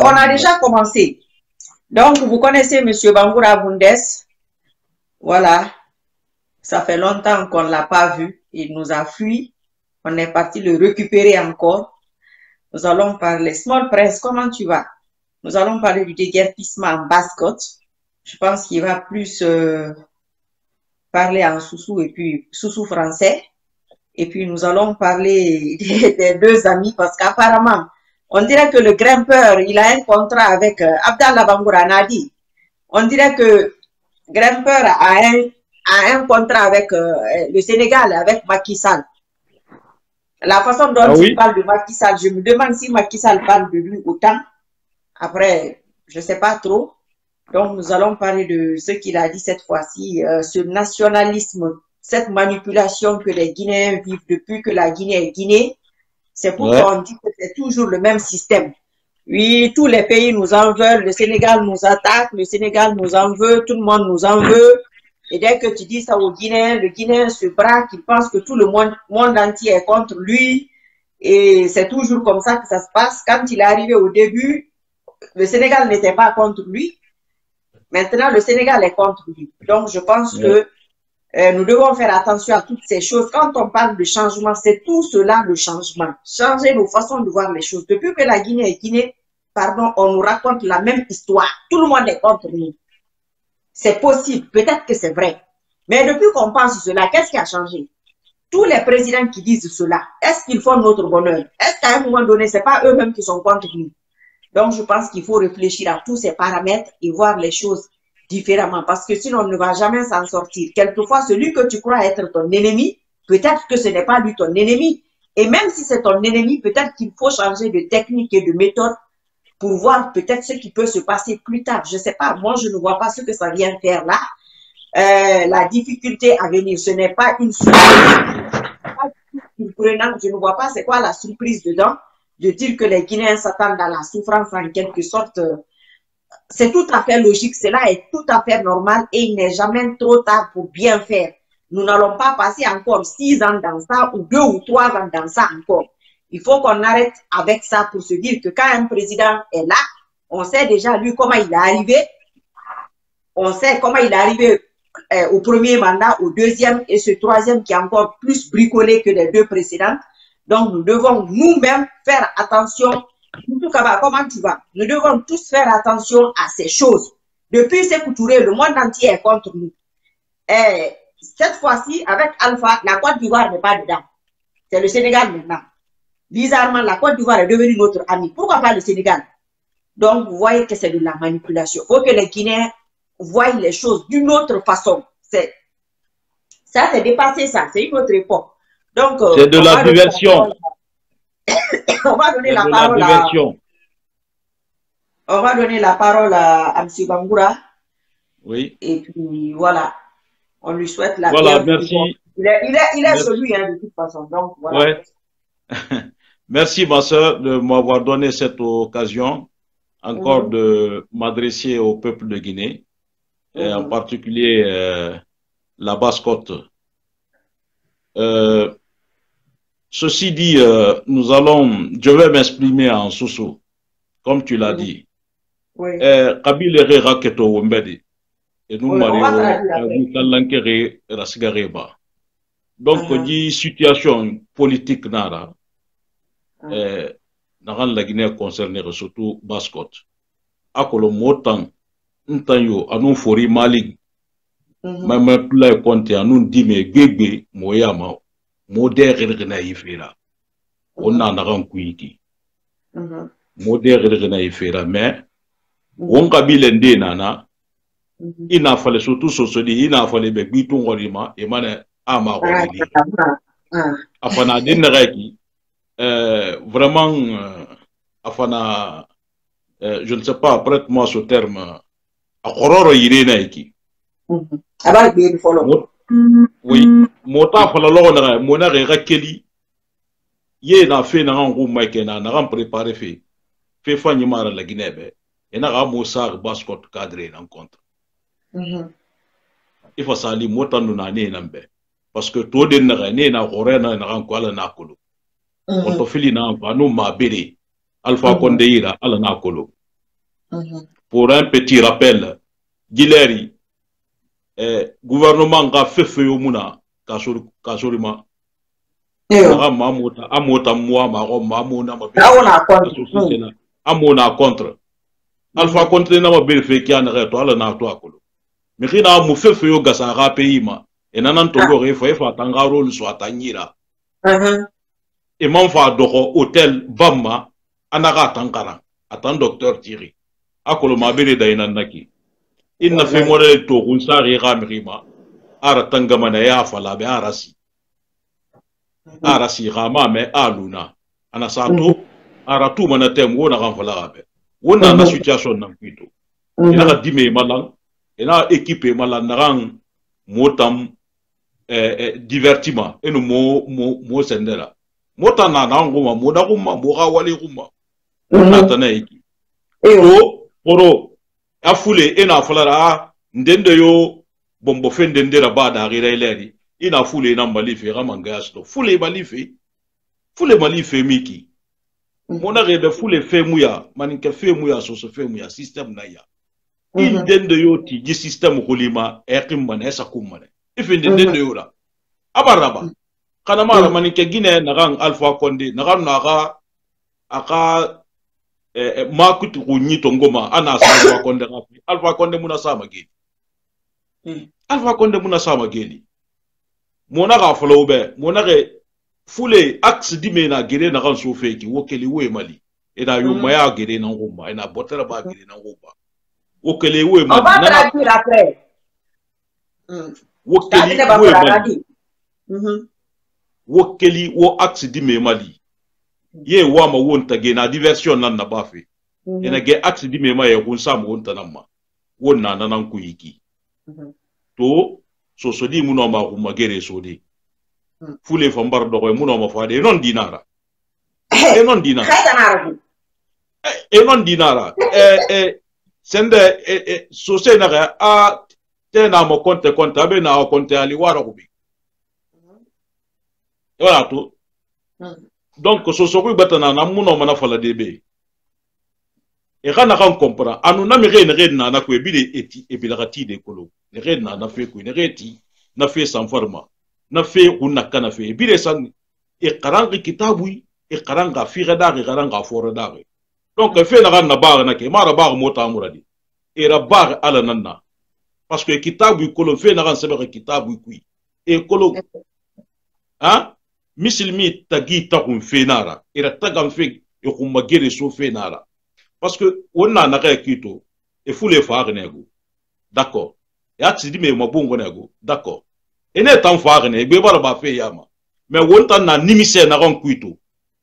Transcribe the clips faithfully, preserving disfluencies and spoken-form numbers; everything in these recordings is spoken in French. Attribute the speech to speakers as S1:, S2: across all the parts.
S1: on a déjà commencé. Donc, vous connaissez M. Bangoura Bundes. Voilà. Ça fait longtemps qu'on ne l'a pas vu. Il nous a fui. On est parti le récupérer encore. Nous allons parler. Small Press, comment tu vas? Nous allons parler du déguerpissement en Basse-Côte. Je pense qu'il va plus euh, parler en Soussou et puis Soussou français. Et puis nous allons parler des, des deux amis parce qu'apparemment, on dirait que le grimpeur, il a un contrat avec euh, Abdallah Bangoura Nadi. On dirait que grimpeur a un, a un contrat avec euh, le Sénégal, avec Macky Sall. La façon dont ah, oui. il parle de Macky Sall, je me demande si Macky Sall parle de lui autant. Après, je ne sais pas trop. Donc, nous allons parler de ce qu'il a dit cette fois-ci, euh, ce nationalisme, cette manipulation que les Guinéens vivent depuis que la Guinée est Guinée. C'est pourquoi ouais. on dit que c'est toujours le même système. Oui, tous les pays nous en veulent, le Sénégal nous attaque, le Sénégal nous en veut, tout le monde nous en veut. Et dès que tu dis ça aux Guinéens, le Guinéen se braque, il pense que tout le monde, monde entier est contre lui. Et c'est toujours comme ça que ça se passe. Quand il est arrivé au début, le Sénégal n'était pas contre lui. Maintenant, le Sénégal est contre lui. Donc, je pense ouais. que euh, nous devons faire attention à toutes ces choses. Quand on parle de changement, c'est tout cela le changement. Changer nos façons de voir les choses. Depuis que la Guinée est Guinée, pardon, on nous raconte la même histoire. Tout le monde est contre nous. C'est possible, peut-être que c'est vrai. Mais depuis qu'on pense cela, qu'est-ce qui a changé? Tous les présidents qui disent cela, est-ce qu'ils font notre bonheur? Est-ce qu'à un moment donné, ce n'est pas eux-mêmes qui sont contre nous? Donc, je pense qu'il faut réfléchir à tous ces paramètres et voir les choses différemment. Parce que sinon, on ne va jamais s'en sortir. Quelquefois, celui que tu crois être ton ennemi, peut-être que ce n'est pas lui ton ennemi. Et même si c'est ton ennemi, peut-être qu'il faut changer de technique et de méthode pour voir peut-être ce qui peut se passer plus tard. Je ne sais pas, moi je ne vois pas ce que ça vient faire là. Euh, la difficulté à venir, ce n'est pas une surprise. Je ne vois pas c'est quoi la surprise dedans, de dire que les Guinéens s'attendent à la souffrance en quelque sorte. C'est tout à fait logique, cela est tout à fait normal et il n'est jamais trop tard pour bien faire. Nous n'allons pas passer encore six ans dans ça ou deux ou trois ans dans ça encore. Il faut qu'on arrête avec ça pour se dire que quand un président est là, on sait déjà lui comment il est arrivé. On sait comment il est arrivé euh, au premier mandat, au deuxième et ce troisième qui est encore plus bricolé que les deux précédentes. Donc nous devons nous-mêmes faire attention. Comment tu vas? Nous devons tous faire attention à ces choses. Depuis Sékou Touré, le monde entier est contre nous. Et cette fois-ci, avec Alpha, la Côte d'Ivoire n'est pas dedans. C'est le Sénégal maintenant. Bizarrement, la Côte d'Ivoire est devenue notre ami. Pourquoi pas le Sénégal? Donc, vous voyez que c'est de la manipulation. Il faut que les Guinéens voient les choses d'une autre façon. Ça, c'est dépassé ça. C'est une autre époque. Donc,
S2: c'est de la diversion.
S1: On va donner la parole à... On va donner la parole à, à M. Bangoura.
S2: Oui.
S1: Et puis, voilà. On lui souhaite la
S2: Voilà, merci.
S1: Il est, il est, il est celui, hein, de toute façon. Donc, voilà.
S2: Ouais. Merci, ma soeur, de m'avoir donné cette occasion encore mmh. de m'adresser au peuple de Guinée, mmh. et en particulier euh, la Basse-Côte. Euh, ceci dit, euh, nous allons, je vais m'exprimer en Soussou, comme tu l'as mmh. dit.
S1: Oui.
S2: Kabile Raketo Wombedi, et nous Mario Kalankere Rasgareba. Donc, on dit situation politique nara. Euh, dans la Guinée concernée, surtout Basse-Côte. Akolo motan, ntanyo, anou fori mali, même plus compte, anou dime gbegbe, moyama, modère rena ifera. On a naran kuiki. Modère rena ifera, mais, on kabile nde nana, il n'a fallu surtout sosodi, il n'a fallu bebiton warima, et mane ama warili. Afana dinareki. Euh, vraiment, euh, afana, euh, je ne sais pas, prête-moi ce terme, à horreur irénaïki. Oui, mota fala lona, mona rekeli, ye na fait na ngou maikena, na préparé fait, fait fanny mara la Guinée, et na ramosar Basse-Côte cadré en contre. Il faut s'allier mota nuna ne nambe, parce que tout den na ne na horreur na rankwala na kolo. On te fili na nous ma béré Alpha Condé ira ala na kolo
S1: Mhm.
S2: Pour un petit rappel, Gileri, eh, gouvernement a fait feu au Mouna, Kasorima. Amota, Amota, moi, Maro, Mamona, ma Amona contre. Alpha contre n'a pas fait qu'il y a un retour à toi. Mais il a un fait feu au Gassara pays, ma. Et nan Togo, il faut faire un rôle soit Tangira. Et m'en fa doko hôtel Bama, Anara Tankara, attend docteur Thierry. Akolo mabere da inandaki. Il n'a fait mourir to Gunsari Ramirima, Ara Tangamana ya Falabe Arasi. Arasi Rama me Aluna. Anasato, Aratu Manatem, Wona Ranfalabe. Wona na situation nan Quito. Il a dime malang, il a équipé malang narang motam divertiment, et nous mo mo sendera. Mota na nanguma, moda guma, moga wali guma. Natana eki. O, oro, a foule, e na falara, ndende yo, bombo fendende la bada rira ileri. Ina foule na malife, ramangasto. Foule malife. Foule malife miki. Mona rede foule fe muya, maninke fe muya, so se fe muya, system na ya. Il dende yo ti, di system kulima, ekim mane, esa kumane. Ife ndende yo la. Abaraba. Kanamara manike Guinée narang Alpha Condé narang naga aka eh, makut kunyi tongoma ana Alpha Condé rafi Alpha Condé muna sama geli mm. Alpha Condé muna sama geli mona ga flowbe mona ge fule axe dimena gere narang sofeki wokeli we mali ena yo maya gere na ngoma ena botera ba gere na ngoma wokeli we mali
S1: on va traduire après mm.
S2: wokeli we mali mhm wokeli wo axe di me mali ye wama wonta ge na diversion nan na bafe mm -hmm. Ena ge axe di me ma ye kun sam wonta nan ma wonna nan ku yiki mm -hmm. To so so di muno ma ku magere so di mm -hmm. Fule fambar do ko muno ma faade non dinara e non dinara e non dinara e e sende e e so se na ga a tena mo konte konta be na o konte ali wara ku bi. Voilà tout. Mm. Donc, ce sont les bâtiments na muno mana fala debe. Et quand on comprend, anu na mire ne red na na ko ebile eti ebilagati de kolo. Ne red na na fe ko ne reti na fe sans forma. Na fe unna kana fe ebile san e karanga kitabu e karanga fira da e karanga fora da. Donc fe na na bar na ke mara bar mota amuradi. E ra bar ala nanna. Parce que kitabu kolo fe na ran sebe kitabu kui. E kolo hein misilmi tagi takum fenara ira tagam fe e kuma gere so fenara parce que wonna na ka kito e fule faare nego d'accord ya tidi me mabongo nego d'accord ene tan faare ne be bara ba fe yama mais wonta na nimise na ran kuito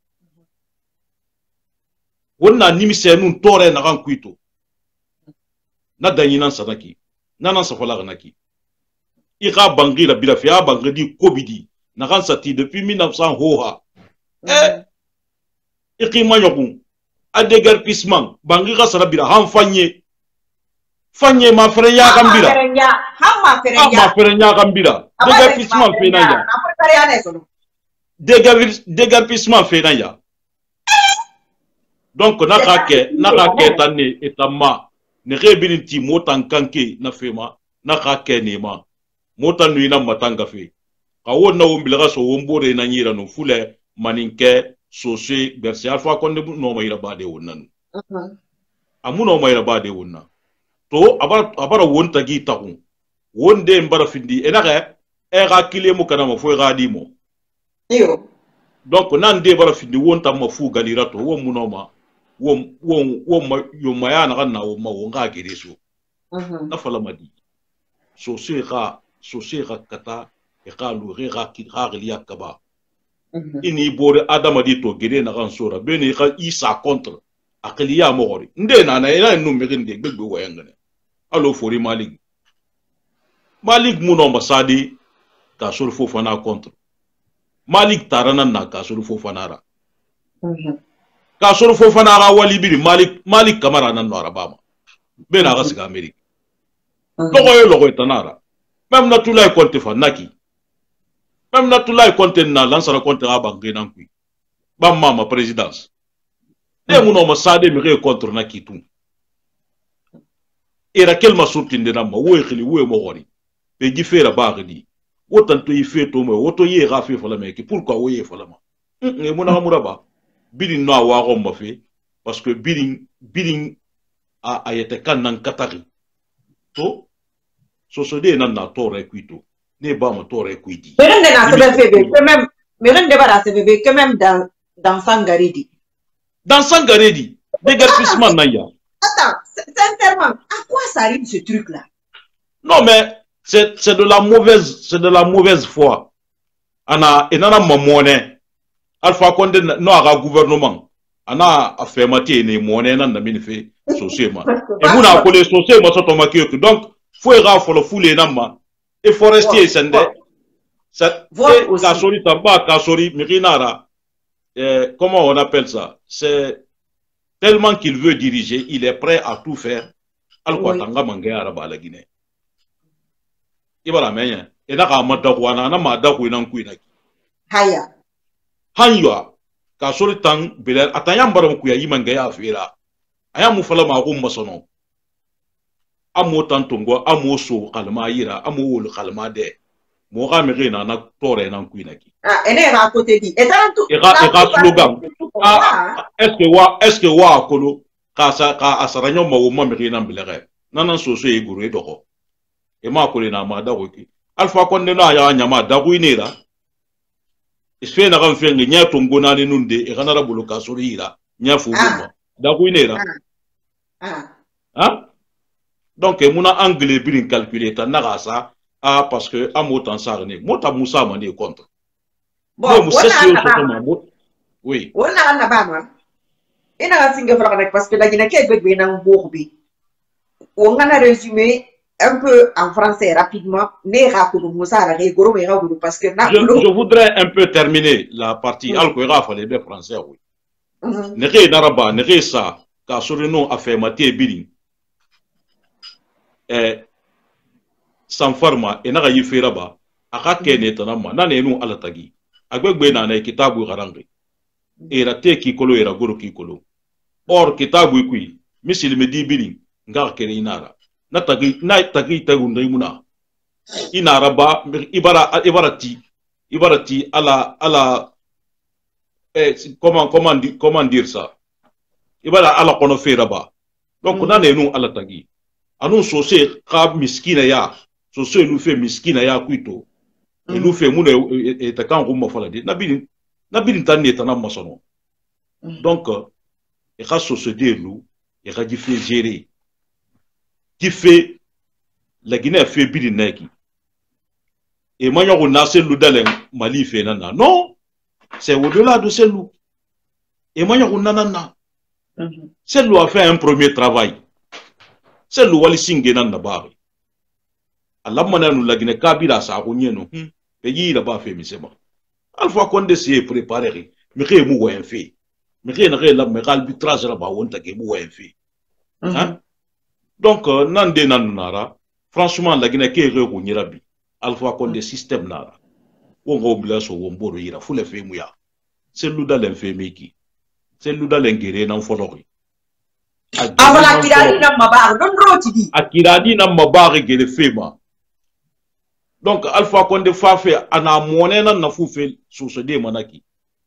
S2: wonna nimise nun tore na ran kuito na danyinan sadaki nanan safala naki ira bangira bila fi a bangidi kobidi Naran sati depuis mille neuf cents hoha. Eh, ikimanyokun. A déguerpissement. Bangira sarabira han fanye. Fanye ma frenya kambira.
S1: Ha
S2: ma frenya kambira. Déguerpissement fenaya. Déguerpissement fenaya. Donc nakake nakake tane etama ne rebilinti motan kanke na fema nakake nema. Motan nuina matanga fe. Kawo na wumbilaga so wumbore na nyira no fule maninke sose berse Alpha Condé no mayira bade wonan uh amuno mayira bade wonna to abara abara wonta gi taku wonde mbara findi enaga e ga kile mu kana mo fo ga dimo
S1: yo
S2: donc nan de bara findi wonta ma fu galirato wo muno ma wo wo wo yo mayana kana wo ma wonga gereso uh na fala madi sose ga sose ga kata kalu rega ki raglia kaba ini bore adama di to gede na kan sora beni ka isa contre akliya mogori nde na na ina no megende gbegbe wayangane alo fori malik malik muno masadi ka sur Fofana contre malik tarana na ka sur Fofana ra ka sur Fofana ra wali biri malik malik kamara nan no arabama bena ga siga amerika logo yo logo tanara même na tulay contre fa naki même na tulay contre na lansara contre abange nan kui ba mama présidence de muno masade mi re contre naki tout era kelma sortinde na ma wo khili wo mo gori be gi fera bagdi wotan to yife to mo woto ye ga fe fala meki pourquoi wo ye fala ma e mo na muraba bidin no wa go ma fe parce que bidin bidin a ayete kan nan katari to so so de nan na tore kuito ne ba mo tore kuiti
S1: mais rende na se fe que même mais rende ba se fe que même dans dans Sangaredi
S2: dans Sangaredi déguerpissement na ya.
S1: Attends, sincèrement, à quoi ça arrive ce truc-là?
S2: Non, mais c'est de la mauvaise, c'est de la mauvaise foi. Ana, et nana mamone. Alpha Condé, non, à gouvernement. Ana, a fait matière, ne monnaie, nan na mine fait, sociément. Et vous n'a collé sociément, ça tombe qui donc, faut y avoir le foulé nama. Et forestier, c'est un ça, Kassori, tamba, Kassori, Mirinara. Comment on appelle ça? C'est tellement qu'il veut diriger, il est prêt à tout faire. Alors, tanga mangé araba la Guinée. Il va la mener. Et là, on m'a dit, on a m'a dit, on a dit,
S1: Haya.
S2: Hanya. Kassori tang, Bilal, atayam baram kuya yimangé afira. Ayam mufala ma rumba sono. Amo tantongo, amo so, kalma ira, amo wol kalma de. Moga mege na na tore na kuinaki.
S1: Ah, ene ra côté dit. Et dans tout.
S2: Et ra et ra slogan. Ah, est-ce que wa est-ce que wa kolo ka sa ka asaranyo ma wo ma mege na mbilere. Nana so so e guru e doko. E ma kole na ma da woki. Alpha Condé na ya nyama da kuinera. Isfe na kan fenge nya tongo na ni nunde e kana ra buluka so ira. Nya fu ma. Da kuinera.
S1: Ah.
S2: Hein? Donc e muna anglais birin calculer ta na sa. Ah, parce que à Motan Sarné, Mota Moussa m'a dit contre.
S1: Bon, on
S2: a oui.
S1: On a un abama. Et on a un parce que la Guinée est bien en bourbi. On a résumé un peu en français rapidement. Parce que
S2: je, je voudrais un peu terminer la partie. Al-Kouira, il fallait bien français, oui. Nere Naraba, Nere Sa, car sur le nom a fait Maté Biling. Sans forma et n'a fait là-bas, à Raken et Tanama, n'en est nous à la tagi. A Gwegbe n'a kitabu Harangi. Et la te qui colo et la goro qui colo. Or, kitabu qui, Missil me dit biling, gar Kerinara. Natagi, night tagi tagundrimuna. Inaraba, Ibara, Ibarati, Ibarati, à la, à la, eh, comment, comment, comment dire ça? Ibara à la konofe là-bas. Donc, n'en est nous à la tagi. À nous, saucer, Kab Miskina ya. So so nous fait miskina ya kuito et nous fait moune et takan rumba faladi nabili nabili tani etana masono donc et ka so se delu et ka fait gérer qui fait la Guinée fait bili naki et moi on a celle dans Mali fait nana non c'est au-delà de celle et moi on a nana celle a fait un premier travail celle wali singé nana bari Allah mana nous la Guinée Kabila sa agonye no pays là bas fait misema Alpha Condé s'est préparé mais que mou ouais fait mais que n'a la mais arbitrage là bas on ta que mou ouais fait hein donc nande nan nara franchement la Guinée que regonye rabi Alpha Condé système nara on go blaso on boro ira fule fait mouya c'est lu dans l'infémé qui c'est lu dans l'engéré nan folori
S1: avant Kiradi na mabar non roti
S2: Kiradi na mabar gele fema. Donc, Alpha Condé fa fait ana monnaie na na foufe sur ce dé manaki.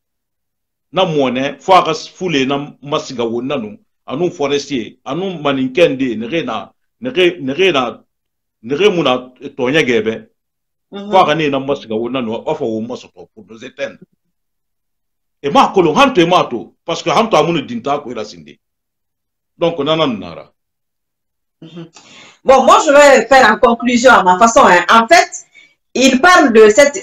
S2: Na monnaie, fa ras foule na masiga wonna no, anu forestier, anu maninkende ne rena, ne re ne rena, ne remuna tonya gebe. Fa gane na masiga wonna no, ofa wo masoto pour nous éteindre. Et ma kolon hanto e mato, parce que hanto amunu dinta ko ira sinde. Donc, nanan nara.
S1: Bon, moi, je vais faire en conclusion à ma façon. Hein. En fait, il parle de cette,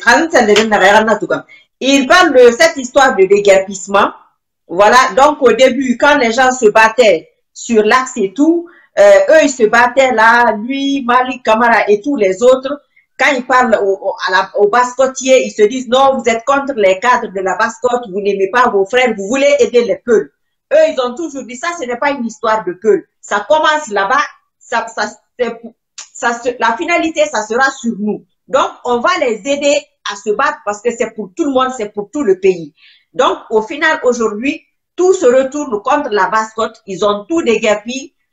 S1: il parle de cette histoire de déguerpissement. Voilà. Donc, au début, quand les gens se battaient sur l'axe et tout, euh, eux, ils se battaient là, lui, Malik Kamara et tous les autres. Quand ils parlent au, au, à la, au Basse-Côtier, ils se disent non, vous êtes contre les cadres de la Basse-Côte, vous n'aimez pas vos frères, vous voulez aider les Peuls. Eux, ils ont toujours dit ça, ce n'est pas une histoire de Peuls. Ça commence là-bas. Ça, ça, ça, la finalité, ça sera sur nous. Donc, on va les aider à se battre parce que c'est pour tout le monde, c'est pour tout le pays. Donc, au final, aujourd'hui, tout se retourne contre la Basse-Côte. Ils ont tout déguerpi.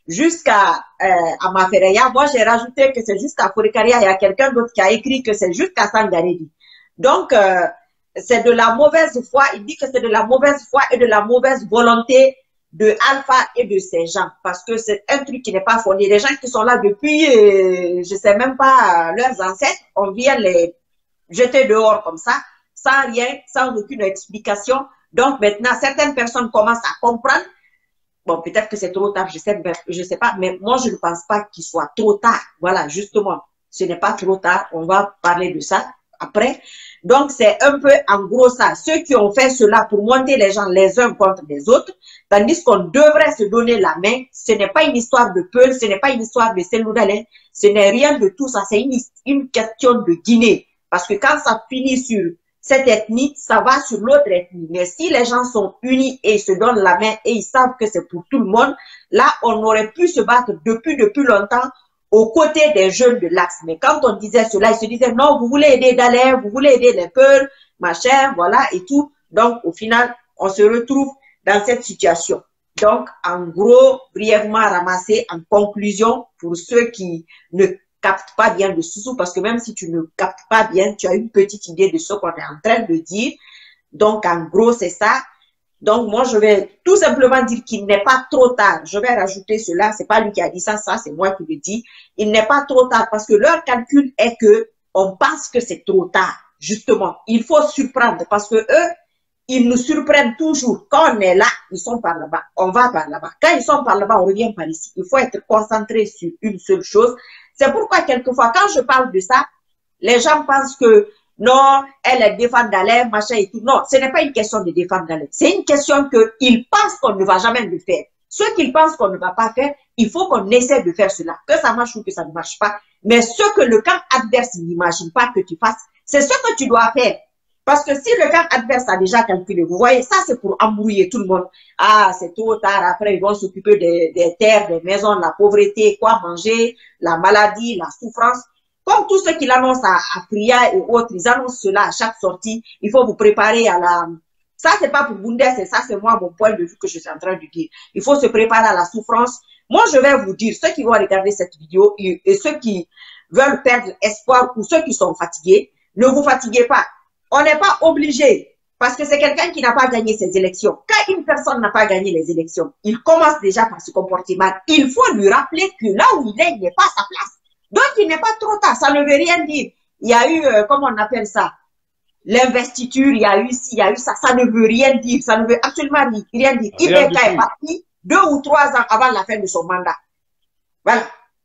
S1: jusqu'à euh, à Mafereya. Moi, j'ai rajouté que c'est jusqu'à Forikaria. Il y a quelqu'un d'autre qui a écrit que c'est jusqu'à Sangaredi. Donc, euh, c'est de la mauvaise foi. Il dit que c'est de la mauvaise foi et de la mauvaise volonté de Alpha et de ses gens. Parce que c'est un truc qui n'est pas fondé. Les gens qui sont là depuis, euh, je sais même pas, euh, leurs ancêtres, on vient les jeter dehors comme ça, sans rien, sans aucune explication. Donc, maintenant, certaines personnes commencent à comprendre. Bon, peut-être que c'est trop tard, je sais, je sais pas, mais moi, je ne pense pas qu'il soit trop tard. Voilà, justement, ce n'est pas trop tard. On va parler de ça après. Donc, c'est un peu en gros ça. Ceux qui ont fait cela pour monter les gens les uns contre les autres, tandis qu'on devrait se donner la main. Ce n'est pas une histoire de Peul, ce n'est pas une histoire de Seloudalin, ce n'est rien de tout ça. C'est une, une question de Guinée. Parce que quand ça finit sur cette ethnie, ça va sur l'autre ethnie. Mais si les gens sont unis et ils se donnent la main et ils savent que c'est pour tout le monde, là, on aurait pu se battre depuis, depuis longtemps aux côtés des jeunes de l'Axe. Mais quand on disait cela, ils se disaient, non, vous voulez aider Daler, vous voulez aider les Peuls, machin, voilà, et tout. Donc, au final, on se retrouve dans cette situation. Donc, en gros, brièvement ramassé, en conclusion, pour ceux qui ne captent pas bien le sous-sous, parce que même si tu ne captes pas bien, tu as une petite idée de ce qu'on est en train de dire. Donc, en gros, c'est ça. Donc, moi, je vais tout simplement dire qu'il n'est pas trop tard. Je vais rajouter cela. C'est pas lui qui a dit ça, ça, c'est moi qui le dis. Il n'est pas trop tard parce que leur calcul est que on pense que c'est trop tard. Justement, il faut surprendre parce que eux, ils nous surprennent toujours. Quand on est là, ils sont par là-bas. On va par là-bas. Quand ils sont par là-bas, on revient par ici. Il faut être concentré sur une seule chose. C'est pourquoi, quelquefois, quand je parle de ça, les gens pensent que non, elle est défendre Daler, machin et tout. Non, ce n'est pas une question de défendre Daler. C'est une question qu'ils pensent qu'on ne va jamais le faire. Ceux qu'ils pensent qu'on ne va pas faire, il faut qu'on essaie de faire cela. Que ça marche ou que ça ne marche pas. Mais ce que le camp adverse n'imagine pas que tu fasses, c'est ce que tu dois faire. Parce que si le camp adverse a déjà calculé, vous voyez, ça c'est pour embrouiller tout le monde. Ah, c'est trop tard, après ils vont s'occuper des, des terres, des maisons, la pauvreté, quoi manger, la maladie, la souffrance. Comme tous ceux qui l'annoncent à, à Priya et autres, ils annoncent cela à chaque sortie. Il faut vous préparer à la... Ça, c'est pas pour Boundès, c'est ça, c'est moi mon point de vue que je suis en train de dire. Il faut se préparer à la souffrance. Moi, je vais vous dire, ceux qui vont regarder cette vidéo et, et ceux qui veulent perdre espoir ou ceux qui sont fatigués, ne vous fatiguez pas. On n'est pas obligé, parce que c'est quelqu'un qui n'a pas gagné ses élections. Quand une personne n'a pas gagné les élections, il commence déjà par se comporter mal. Il faut lui rappeler que là où il est, il n'est pas à sa place. Donc, il n'est pas trop tard. Ça ne veut rien dire. Il y a eu, euh, comment on appelle ça, l'investiture, il y a eu ci, il y a eu ça. Ça ne veut rien dire. Ça ne veut absolument rien dire. I B K est parti deux ou trois ans avant la fin de son mandat. Voilà.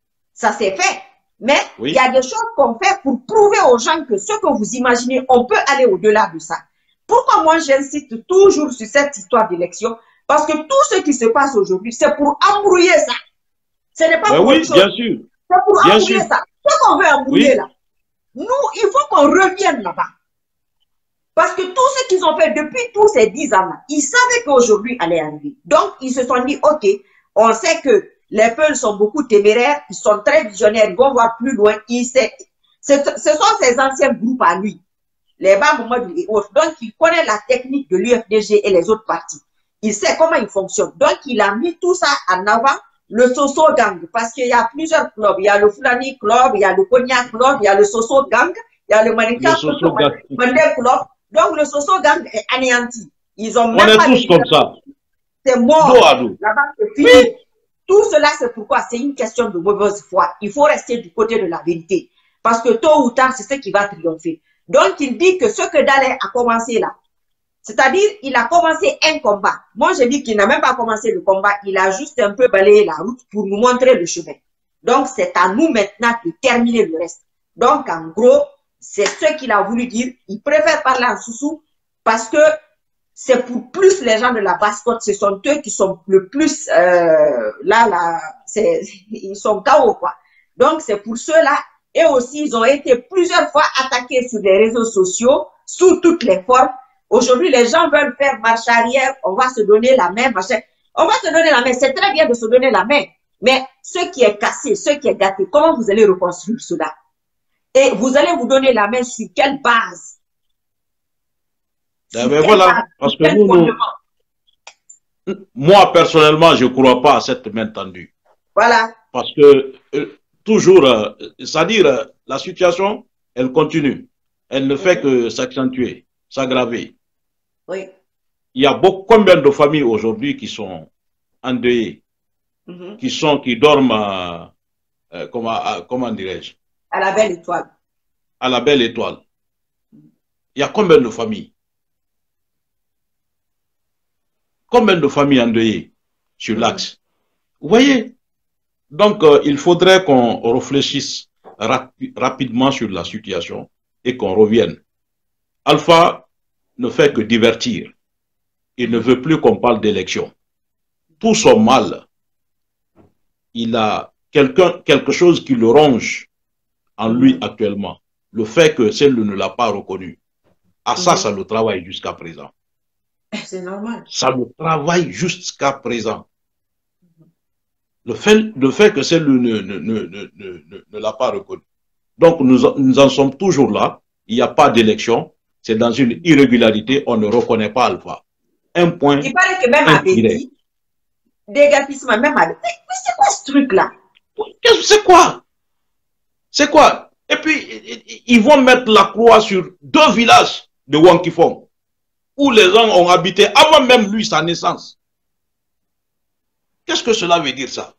S1: Ça s'est fait. Mais oui, il y a des choses qu'on fait pour prouver aux gens que ce que vous imaginez, on peut aller au-delà de ça. Pourquoi moi j'insiste toujours sur cette histoire d'élection? Parce que tout ce qui se passe aujourd'hui, c'est pour embrouiller ça. Ce n'est pas
S2: ben
S1: pour
S2: oui,
S1: autre chose.
S2: bien sûr.
S1: C'est pour
S2: bien
S1: embrouiller
S2: sûr.
S1: ça. Ce qu'on veut embrouiller oui. là, nous, il faut qu'on revienne là-bas. Parce que tout ce qu'ils ont fait depuis tous ces dix ans-là, ils savaient qu'aujourd'hui allait arriver. Donc, ils se sont dit, OK, on sait que les Peuls sont beaucoup téméraires, ils sont très visionnaires, ils vont voir plus loin. Ils sait, ce, ce sont ces anciens groupes à lui, les Bamoumadou et autres. Donc, il connaît la technique de l'U F D G et les autres partis. Il sait comment ils fonctionnent. Donc, il a mis tout ça en avant, le Soso Gang, parce qu'il y a plusieurs clubs. Il y a le Fulani Club, il y a le Konya Club, il y a le Soso Gang, il y a le Manika Club. Donc, le Soso Gang est anéanti. Ils ont
S2: On
S1: même
S2: est
S1: pas
S2: tous comme ça.
S1: C'est mort. Là-bas, c'est fini.
S2: Oui.
S1: Tout cela, c'est pourquoi c'est une question de mauvaise foi. Il faut rester du côté de la vérité. Parce que tôt ou tard, c'est ce qui va triompher. Donc, il dit que ce que Daler a commencé là, c'est-à-dire, il a commencé un combat. Moi, je dis qu'il n'a même pas commencé le combat. Il a juste un peu balayé la route pour nous montrer le chemin. Donc, c'est à nous maintenant de terminer le reste. Donc, en gros, c'est ce qu'il a voulu dire. Il préfère parler en sous-sous parce que c'est pour plus les gens de la basse-côte. Ce sont eux qui sont le plus, euh, là, là, ils sont K O, quoi. Donc, c'est pour ceux-là. Et aussi, ils ont été plusieurs fois attaqués sur les réseaux sociaux, sous toutes les formes. Aujourd'hui, les gens veulent faire marche arrière, on va se donner la main, machin. On va se donner la main, c'est très bien de se donner la main. Mais ce qui est cassé, ce qui est gâté, comment vous allez reconstruire cela? Et vous allez vous donner la main sur quelle base?
S2: Sur ben voilà, base, parce que nous, nous, moi, personnellement, je ne crois pas à cette main tendue.
S1: Voilà.
S2: Parce que euh, toujours, euh, c'est-à-dire, euh, la situation, elle continue. Elle ne fait que s'accentuer, s'aggraver.
S1: Oui.
S2: Il y a beaucoup, combien de familles aujourd'hui qui sont endeuillées,
S1: Mm-hmm.
S2: qui sont, qui dorment, à, euh, comment, à, comment dirais-je?
S1: À la belle étoile.
S2: À la belle étoile. Il y a combien de familles? Combien de familles endeuillées sur mm-hmm. l'axe? Vous voyez? Donc, euh, il faudrait qu'on réfléchisse rapi rapidement sur la situation et qu'on revienne. Alpha ne fait que divertir. Il ne veut plus qu'on parle d'élection. Tout son mal, il a quelqu'un, quelque chose qui le ronge en lui actuellement. Le fait que celle ne l'a pas reconnu. À ça, ça le travaille jusqu'à présent.
S1: C'est normal.
S2: Ça le travaille jusqu'à présent. Le fait, le fait que celle ne, ne, ne, ne, ne, ne l'a pas reconnu. Donc, nous, nous en sommes toujours là. Il n'y a pas d'élection. C'est dans une irrégularité. On ne reconnaît pas Alpha. Un point.
S1: Il paraît que même à Béni, dégarpissement, même à... Mais c'est quoi ce truc-là?
S2: C'est quoi? C'est quoi? Et puis, ils vont mettre la croix sur deux villages de Wankifong, où les gens ont habité avant même lui, sa naissance. Qu'est-ce que cela veut dire, ça?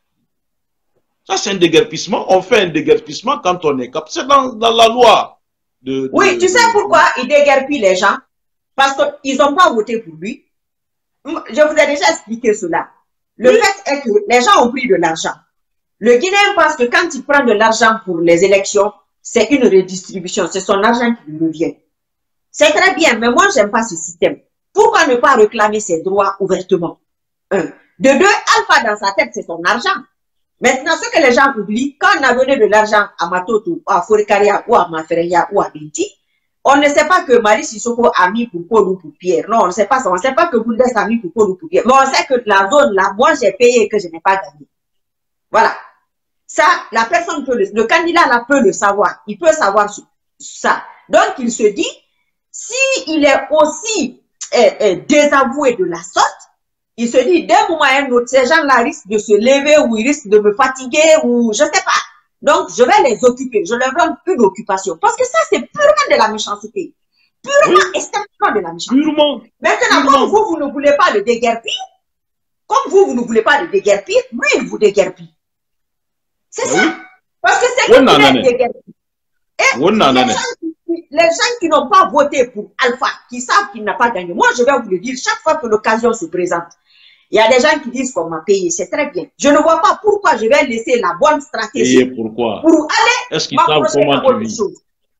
S2: Ça, c'est un déguerpissement. On fait un déguerpissement quand on est capable. C'est dans, dans la loi. De, de,
S1: oui, tu sais pourquoi il déguerpit les gens? Parce qu'ils n'ont pas voté pour lui. Je vous ai déjà expliqué cela. Le oui. fait est que les gens ont pris de l'argent. Le Guinéen pense que quand il prend de l'argent pour les élections, c'est une redistribution. C'est son argent qui lui revient. C'est très bien, mais moi, j'aime pas ce système. Pourquoi ne pas réclamer ses droits ouvertement? Un. De deux, Alpha dans sa tête, c'est son argent. Maintenant, ce que les gens oublient, quand on a donné de l'argent à Matoto, à Forikaria, ou à Mafereya, ou à Binti, on ne sait pas que Marie Sissoko a mis pour Paul ou pour Pierre. Non, on ne sait pas ça. On ne sait pas que Boundes a mis pour Paul ou pour Pierre. Mais on sait que la zone là, moi, j'ai payé et que je n'ai pas gagné. Voilà. Ça, la personne peut le, le candidat là peut le savoir. Il peut savoir ça. Donc, il se dit, si il est aussi euh, euh, désavoué de la sorte, il se dit, d'un moment à un autre, ces gens-là risquent de se lever ou ils risquent de me fatiguer ou je ne sais pas. Donc, je vais les occuper. Je leur donne une occupation. Parce que ça, c'est purement de la méchanceté. Purement oui. Extrêmement de la méchanceté.
S2: Purement.
S1: Maintenant,
S2: purement.
S1: comme vous, vous ne voulez pas le déguerpir, comme vous, vous ne voulez pas le déguerpir, lui, il vous déguerpit. C'est ça. Oui. Parce que c'est qu'il est déguerpi. Et les gens, les gens qui n'ont pas voté pour Alpha, qui savent qu'il n'a pas gagné, moi, je vais vous le dire, chaque fois que l'occasion se présente, il y a des gens qui disent qu'on m'a payé, c'est très bien. Je ne vois pas pourquoi je vais laisser la bonne stratégie
S2: et pourquoi
S1: pour aller
S2: Est-ce qu'ils savent comment
S1: à autre chose.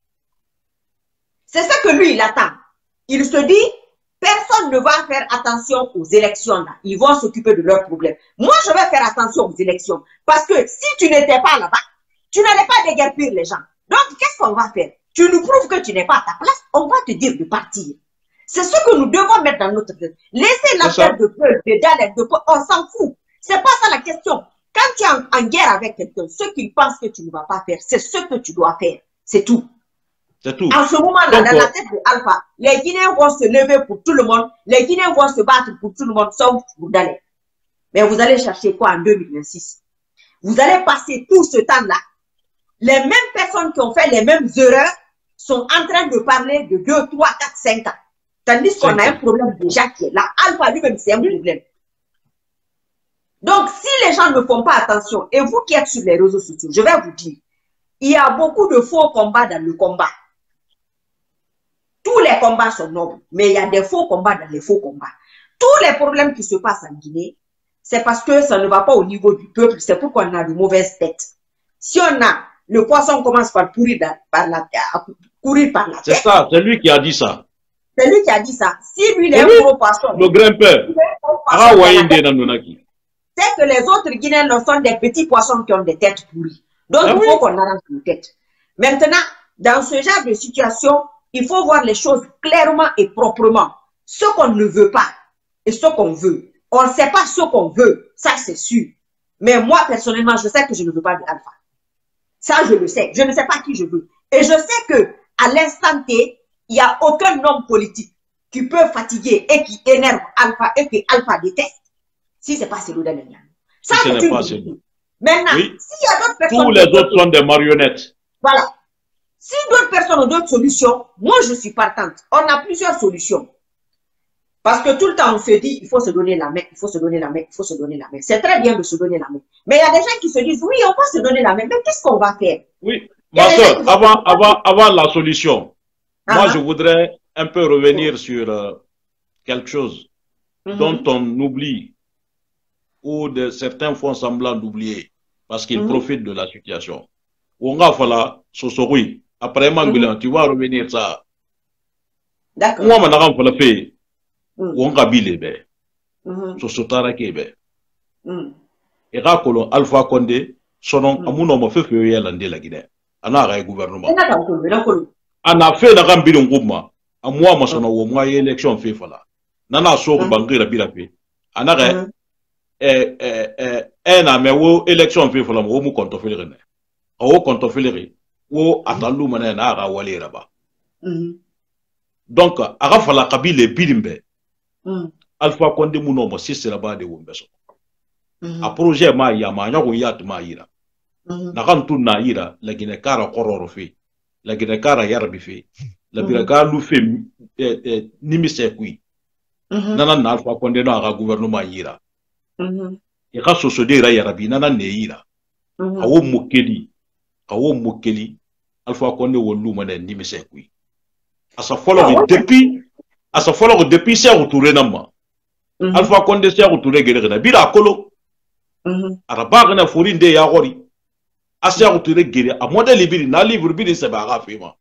S1: C'est ce que lui, il attend. Il se dit, personne ne va faire attention aux élections là. Ils vont s'occuper de leurs problèmes. Moi, je vais faire attention aux élections. Parce que si tu n'étais pas là-bas, tu n'allais pas déguerpir les gens. Donc, qu'est-ce qu'on va faire? Tu nous prouves que tu n'es pas à ta place, on va te dire de partir. C'est ce que nous devons mettre dans notre tête. Laissez l'affaire de peur, de dalle, de peur, on s'en fout. C'est pas ça la question. Quand tu es en, en guerre avec quelqu'un, ce qu'il pense que tu ne vas pas faire, c'est ce que tu dois faire. C'est tout.
S2: C'est tout.
S1: En ce moment-là, dans la tête de Alpha, les Guinéens vont se lever pour tout le monde, les Guinéens vont se battre pour tout le monde, sauf pour Dalé. Mais vous allez chercher quoi en deux mille vingt-six? Vous allez passer tout ce temps-là. Les mêmes personnes qui ont fait les mêmes erreurs sont en train de parler de deux, trois, quatre, cinq ans. Tandis qu'on a un problème déjà qui est là. Alpha lui-même, c'est un problème. Donc, si les gens ne font pas attention, et vous qui êtes sur les réseaux sociaux, je vais vous dire, il y a beaucoup de faux combats dans le combat. Tous les combats sont nobles, mais il y a des faux combats dans les faux combats. Tous les problèmes qui se passent en Guinée, c'est parce que ça ne va pas au niveau du peuple, c'est pourquoi on a de mauvaises têtes. Si on a, le poisson commence par pourrir par la, courir par la tête.
S2: C'est ça, c'est lui qui a dit ça.
S1: C'est lui qui a dit ça. Si lui, il est un gros poisson.
S2: Le grimpeur.
S1: C'est que les autres Guinéens sont des petits poissons qui ont des têtes pourries. Donc, ah il faut oui. qu'on arrange les têtes. Maintenant, dans ce genre de situation, il faut voir les choses clairement et proprement. Ce qu'on ne veut pas et ce qu'on veut. On ne sait pas ce qu'on veut. Ça, c'est sûr. Mais moi, personnellement, je sais que je ne veux pas de Alpha. Ça, je le sais. Je ne sais pas qui je veux. Et je sais que à l'instant T, il n'y a aucun homme politique qui peut fatiguer et qui énerve Alpha et que Alpha déteste si ce n'est pas Cellou Dalein. Ça,
S2: si
S1: c'est une vérité. Maintenant,
S2: oui.
S1: s'il y a d'autres personnes...
S2: Tous les autres sont des marionnettes.
S1: Voilà. Si d'autres personnes ont d'autres solutions, moi je suis partante. On a plusieurs solutions. Parce que tout le temps on se dit, il faut se donner la main, il faut se donner la main, il faut se donner la main. C'est très bien de se donner la main. Mais il y a des gens qui se disent, oui, on va se donner la main, mais qu'est-ce qu'on va faire?
S2: Oui, ma soeur, avant, avant, avant la solution, uh-huh. moi je voudrais un peu revenir sur euh, quelque chose uh-huh. dont on oublie, ou de, certains font semblant d'oublier, parce qu'ils uh-huh. profitent de la situation. On va faire Sosori. Après, mm-hmm. tu vas revenir ça.
S1: D'accord.
S2: Moi, je vais le faire. On va biller. Sosotara Kebe. Et Rakolo, Alpha Condé, son amuno m'a fait faire l'année la Guinée. On a un gouvernement. On a fait la gambine au gouvernement. À moi, ma son au moins élection fait fala. Nana so banque la bilapi. On a un eh eh eh na mais où élection fait fala où mu compte faire rien. Au compte faire rien. Où atalu mané na ara wali raba. Donc aga fala kabile bilimbe. Alpha Condé muno mo six là-bas de Wombeso. A projet ma ya ma nyago yat ma yira. Na kan tu na yira la Guinée kara kororo fi. La Guinée kara yarbi fi. La Guinée kara lu fi nimise kui. Nana na Alpha Condé na aga gouvernement yira. E ka soso de ra yarabi nana ne yira. Awo mokeli. Awo mokeli. Alpha Condé wolu mané nimise kui. Asa follow depuis asa follow depuis c'est retourné na ma. Alpha Condé c'est retourné gere na bira kolo. Araba na fori nde ya gori. Asa retourné gere a modèle biri na livre biri se ba ga fima.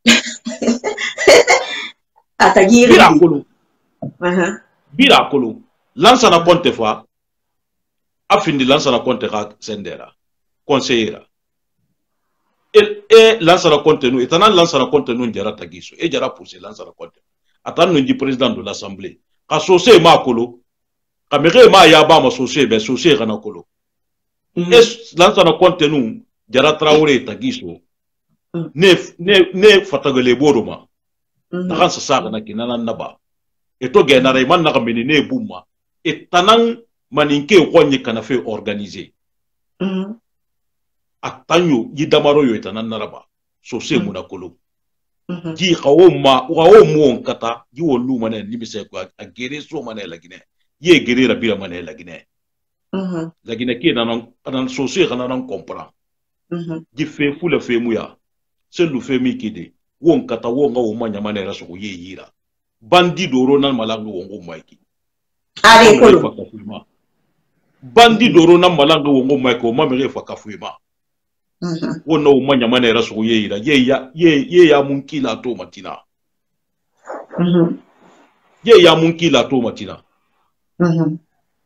S1: Atagiri
S2: bira kolo. Uh-huh. Bira kolo. Lança na compte fa. Afindi lança na compte ka sendera. Conseillera. Et, et lança na compte nous etana lança na compte nous jara tagiso e jara pousser lança na compte. Atan nous dit président de l'Assemblée. Ka sosé ma kolo. Ka mege ma ya ba ma sosé be sosé kana kolo. Et lança na compte nous jara Traoré tagiso. Ne ne ne fatagale boroma. Na kan sa sa na kinana naba. Et to gena ray man na ka menene bumma. Et tanan maninke kwanye kana fe organiser. Atanyo yidamaro yo etanan naraba. Sosé muna kolo. Ji kawo ma kawo mo kata ji wolu mané libise ko a géré so mané la Guinée ye géré la bila mané la Guinée la Guinée qui nan nan sosé kana nan comprend ji fait fou le fait muya c'est le fait mi kide won kata wo nga wo manya mané raso ko ye yira bandi doro nan malangu wongo maiki
S1: ale ko
S2: bandi doro nan malangu wongo maiko mamere fa kafuima wona o manya mana era so ye ira ye ya ye ye ya munki la to matina mhm ye ya munki la to matina mhm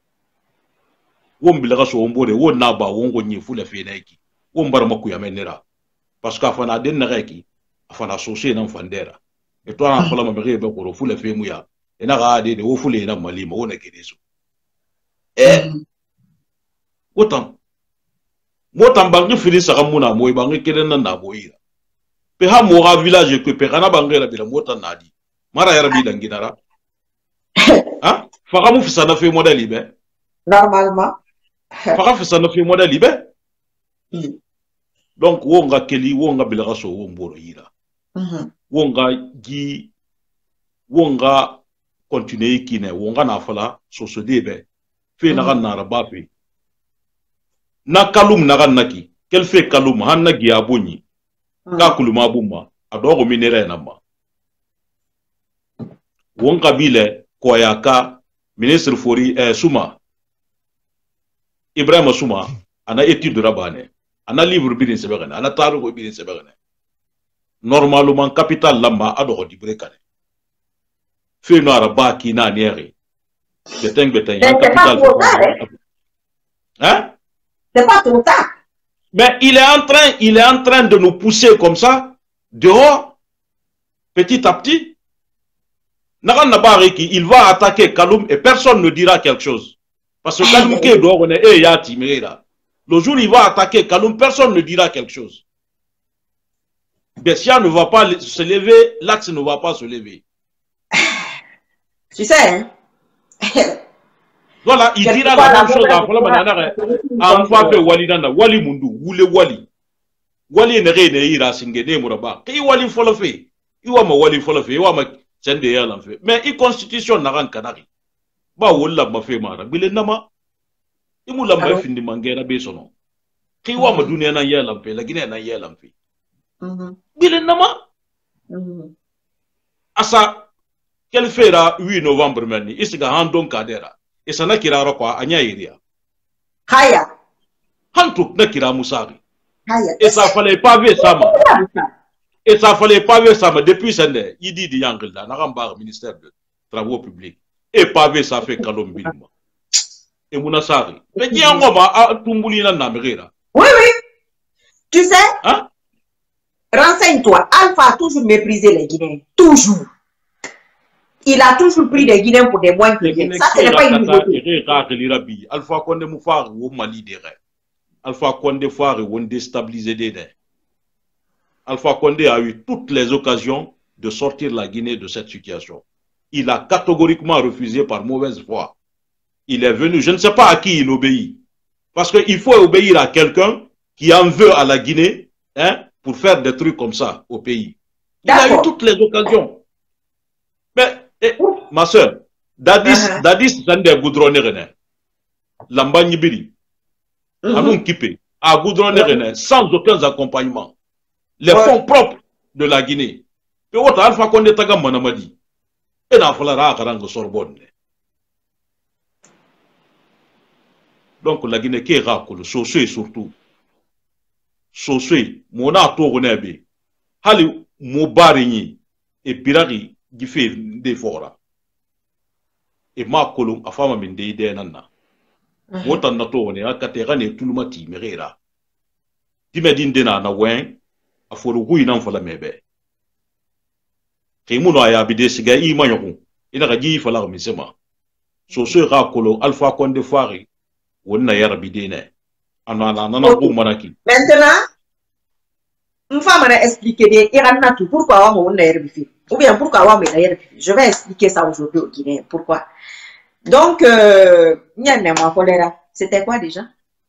S2: won bilaga so ombore won na ba won go nyi fula fe naiki won bar maku ya menera parce que afana den na reki afana sosé nan fandera et toi en fala ma be be ko fula fe mu ya e na ga de de wo fule na malima wona kedeso eh wotam motam bangi fili saka muna moy bangi kelen na na boyira pe ha mo ga village ko pe kana bangi la bila mota nadi mara ya rabi danginara ha faka mu fisa na fe modèle be
S1: normalement
S2: faka fisa na fe modèle be donc wo nga keli wo nga bila so wo mboro yira wo nga gi wo nga continuer kine wo nga na fala so so debe fe na na raba fe na kalum na naki quel fait kalum hanna gi abonyi ka kuluma bumma adogo minere na ma won kabile koyaka ministre fori eh, suma Ibrahim Suma ana étude rabane ana livre bidin sebegane ana taru ko bidin sebegane normalement capital lamba adogo di brekane fe no araba ki na neri beteng beteng capital hein.
S1: C'est pas trop tard.
S2: Mais il est en train, il est en train de nous pousser comme ça, dehors, petit à petit. Il va attaquer Kaloum et personne ne dira quelque chose. Parce que Kaloum qui est dehors, on est eh, ya timé là. Le jour où il va attaquer Kaloum, personne ne dira quelque chose. Bessia ne va pas se lever, l'axe ne va pas se lever.
S1: Tu sais, hein?
S2: Voilà, il dira la même chose à Fala Manana. En fait, Wali Nana, Wali Mundu, Wule Wali. Wali Nere ne ira singene Muraba. Qui Wali Folofe. Iwama Wali Folofe, Iwama Sende Yalanfe. Mais il constitution Naran Kanari. Ba Walla Mafe Mara. Bile Nama. Imula Mafin de Mangera Besono. Qui Wama Dunia Yalamfe, la Guinée na Yalamfe. Bile Nama. Asa, quel fera huit novembre Mani, Isiga Handon Kadera. Et ça n'a kira rokwa anya iria.
S1: Haya.
S2: Hantuk na kira musari.
S1: Haya.
S2: Et ça fallait pas ver ça. Et ça fallait pas ver ça. Depuis Sende, il dit di Yangelda, Narambar, ministère de Travaux publics. Et pas ver ça fait Kalombilma. Et Mounasari. Mais qui en a Tumbulina Namerera.
S1: Oui, oui. Tu sais,
S2: hein?
S1: Renseigne-toi. Alpha a toujours méprisé les Guinéens. Toujours. Il a toujours pris des Guinéens pour des moines Guinéens. Ça, ce n'est pas une nouveauté.
S2: Alpha Condé Moufar ou Mali derrière. Alpha Condé Foire ou déstabiliser des dés. Alpha Condé a eu toutes les occasions de sortir la Guinée de cette situation. Il a catégoriquement refusé par mauvaise foi. Il est venu, je ne sais pas à qui il obéit. Parce qu'il faut obéir à quelqu'un qui en veut à la Guinée, hein, pour faire des trucs comme ça au pays. Il a eu toutes les occasions. Mais, eh, ma soeur, Dadis, uh -huh. Dadis, Zande Goudronne René, Lambagne Biri, Anoun Kipé, à Goudronne René, sans aucun accompagnement. Les ouais. fonds propres de la Guinée. Et autre Alpha Condé Tagam Manamadi. Et n'a fallu Karang Sorbonne. Donc la Guinée qui est racole, Sosé surtout. Sosé, Mona Toronebe, Hali Moubarini et Pirari. Qui fait des forats. Et ma colon a femme min de idée nana. Motan na to ne akatera ne tulumati merera. Di medin dena na wen a foru hui nan fala mebe. Kimu no ya bide siga i manyoku. Ina ga ji fala mi sema. So so ra kolo Alpha Condé Foire wonna yara bide ne. Ana na na ko manaki.
S1: Maintenant, une femme m'a expliqué des Iranatu pourquoi on a herbifi. Ou bien pourquoi on a herbifi. Je vais expliquer ça aujourd'hui au Guinée. Pourquoi? Donc, euh, c'était quoi déjà?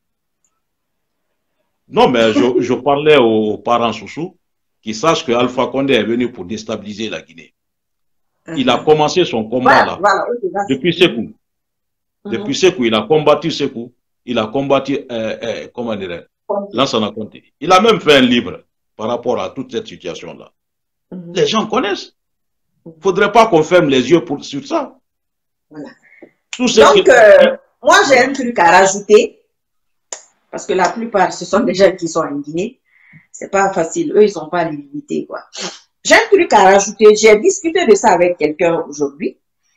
S2: Non, mais je, je parlais aux parents Soussou qui sachent que Alpha Condé est venu pour déstabiliser la Guinée. Uh -huh. Il a commencé son combat voilà, là. Voilà, okay, depuis Sékou. Uh -huh. Depuis Sékou, il a combattu Sékou. Il a combattu, euh, euh, comment dire, Lansana Conté. Il a même fait un livre par rapport à toute cette situation-là. Mm-hmm. Les gens connaissent. Il ne faudrait pas qu'on ferme les yeux pour, sur ça.
S1: Voilà. Tout Donc, qui... euh, moi, j'ai un truc à rajouter, parce que la plupart, ce sont des gens qui sont en Guinée. Ce n'est pas facile. Eux, ils n'ont pas limité, quoi. J'ai un truc à rajouter. J'ai discuté de ça avec quelqu'un aujourd'hui.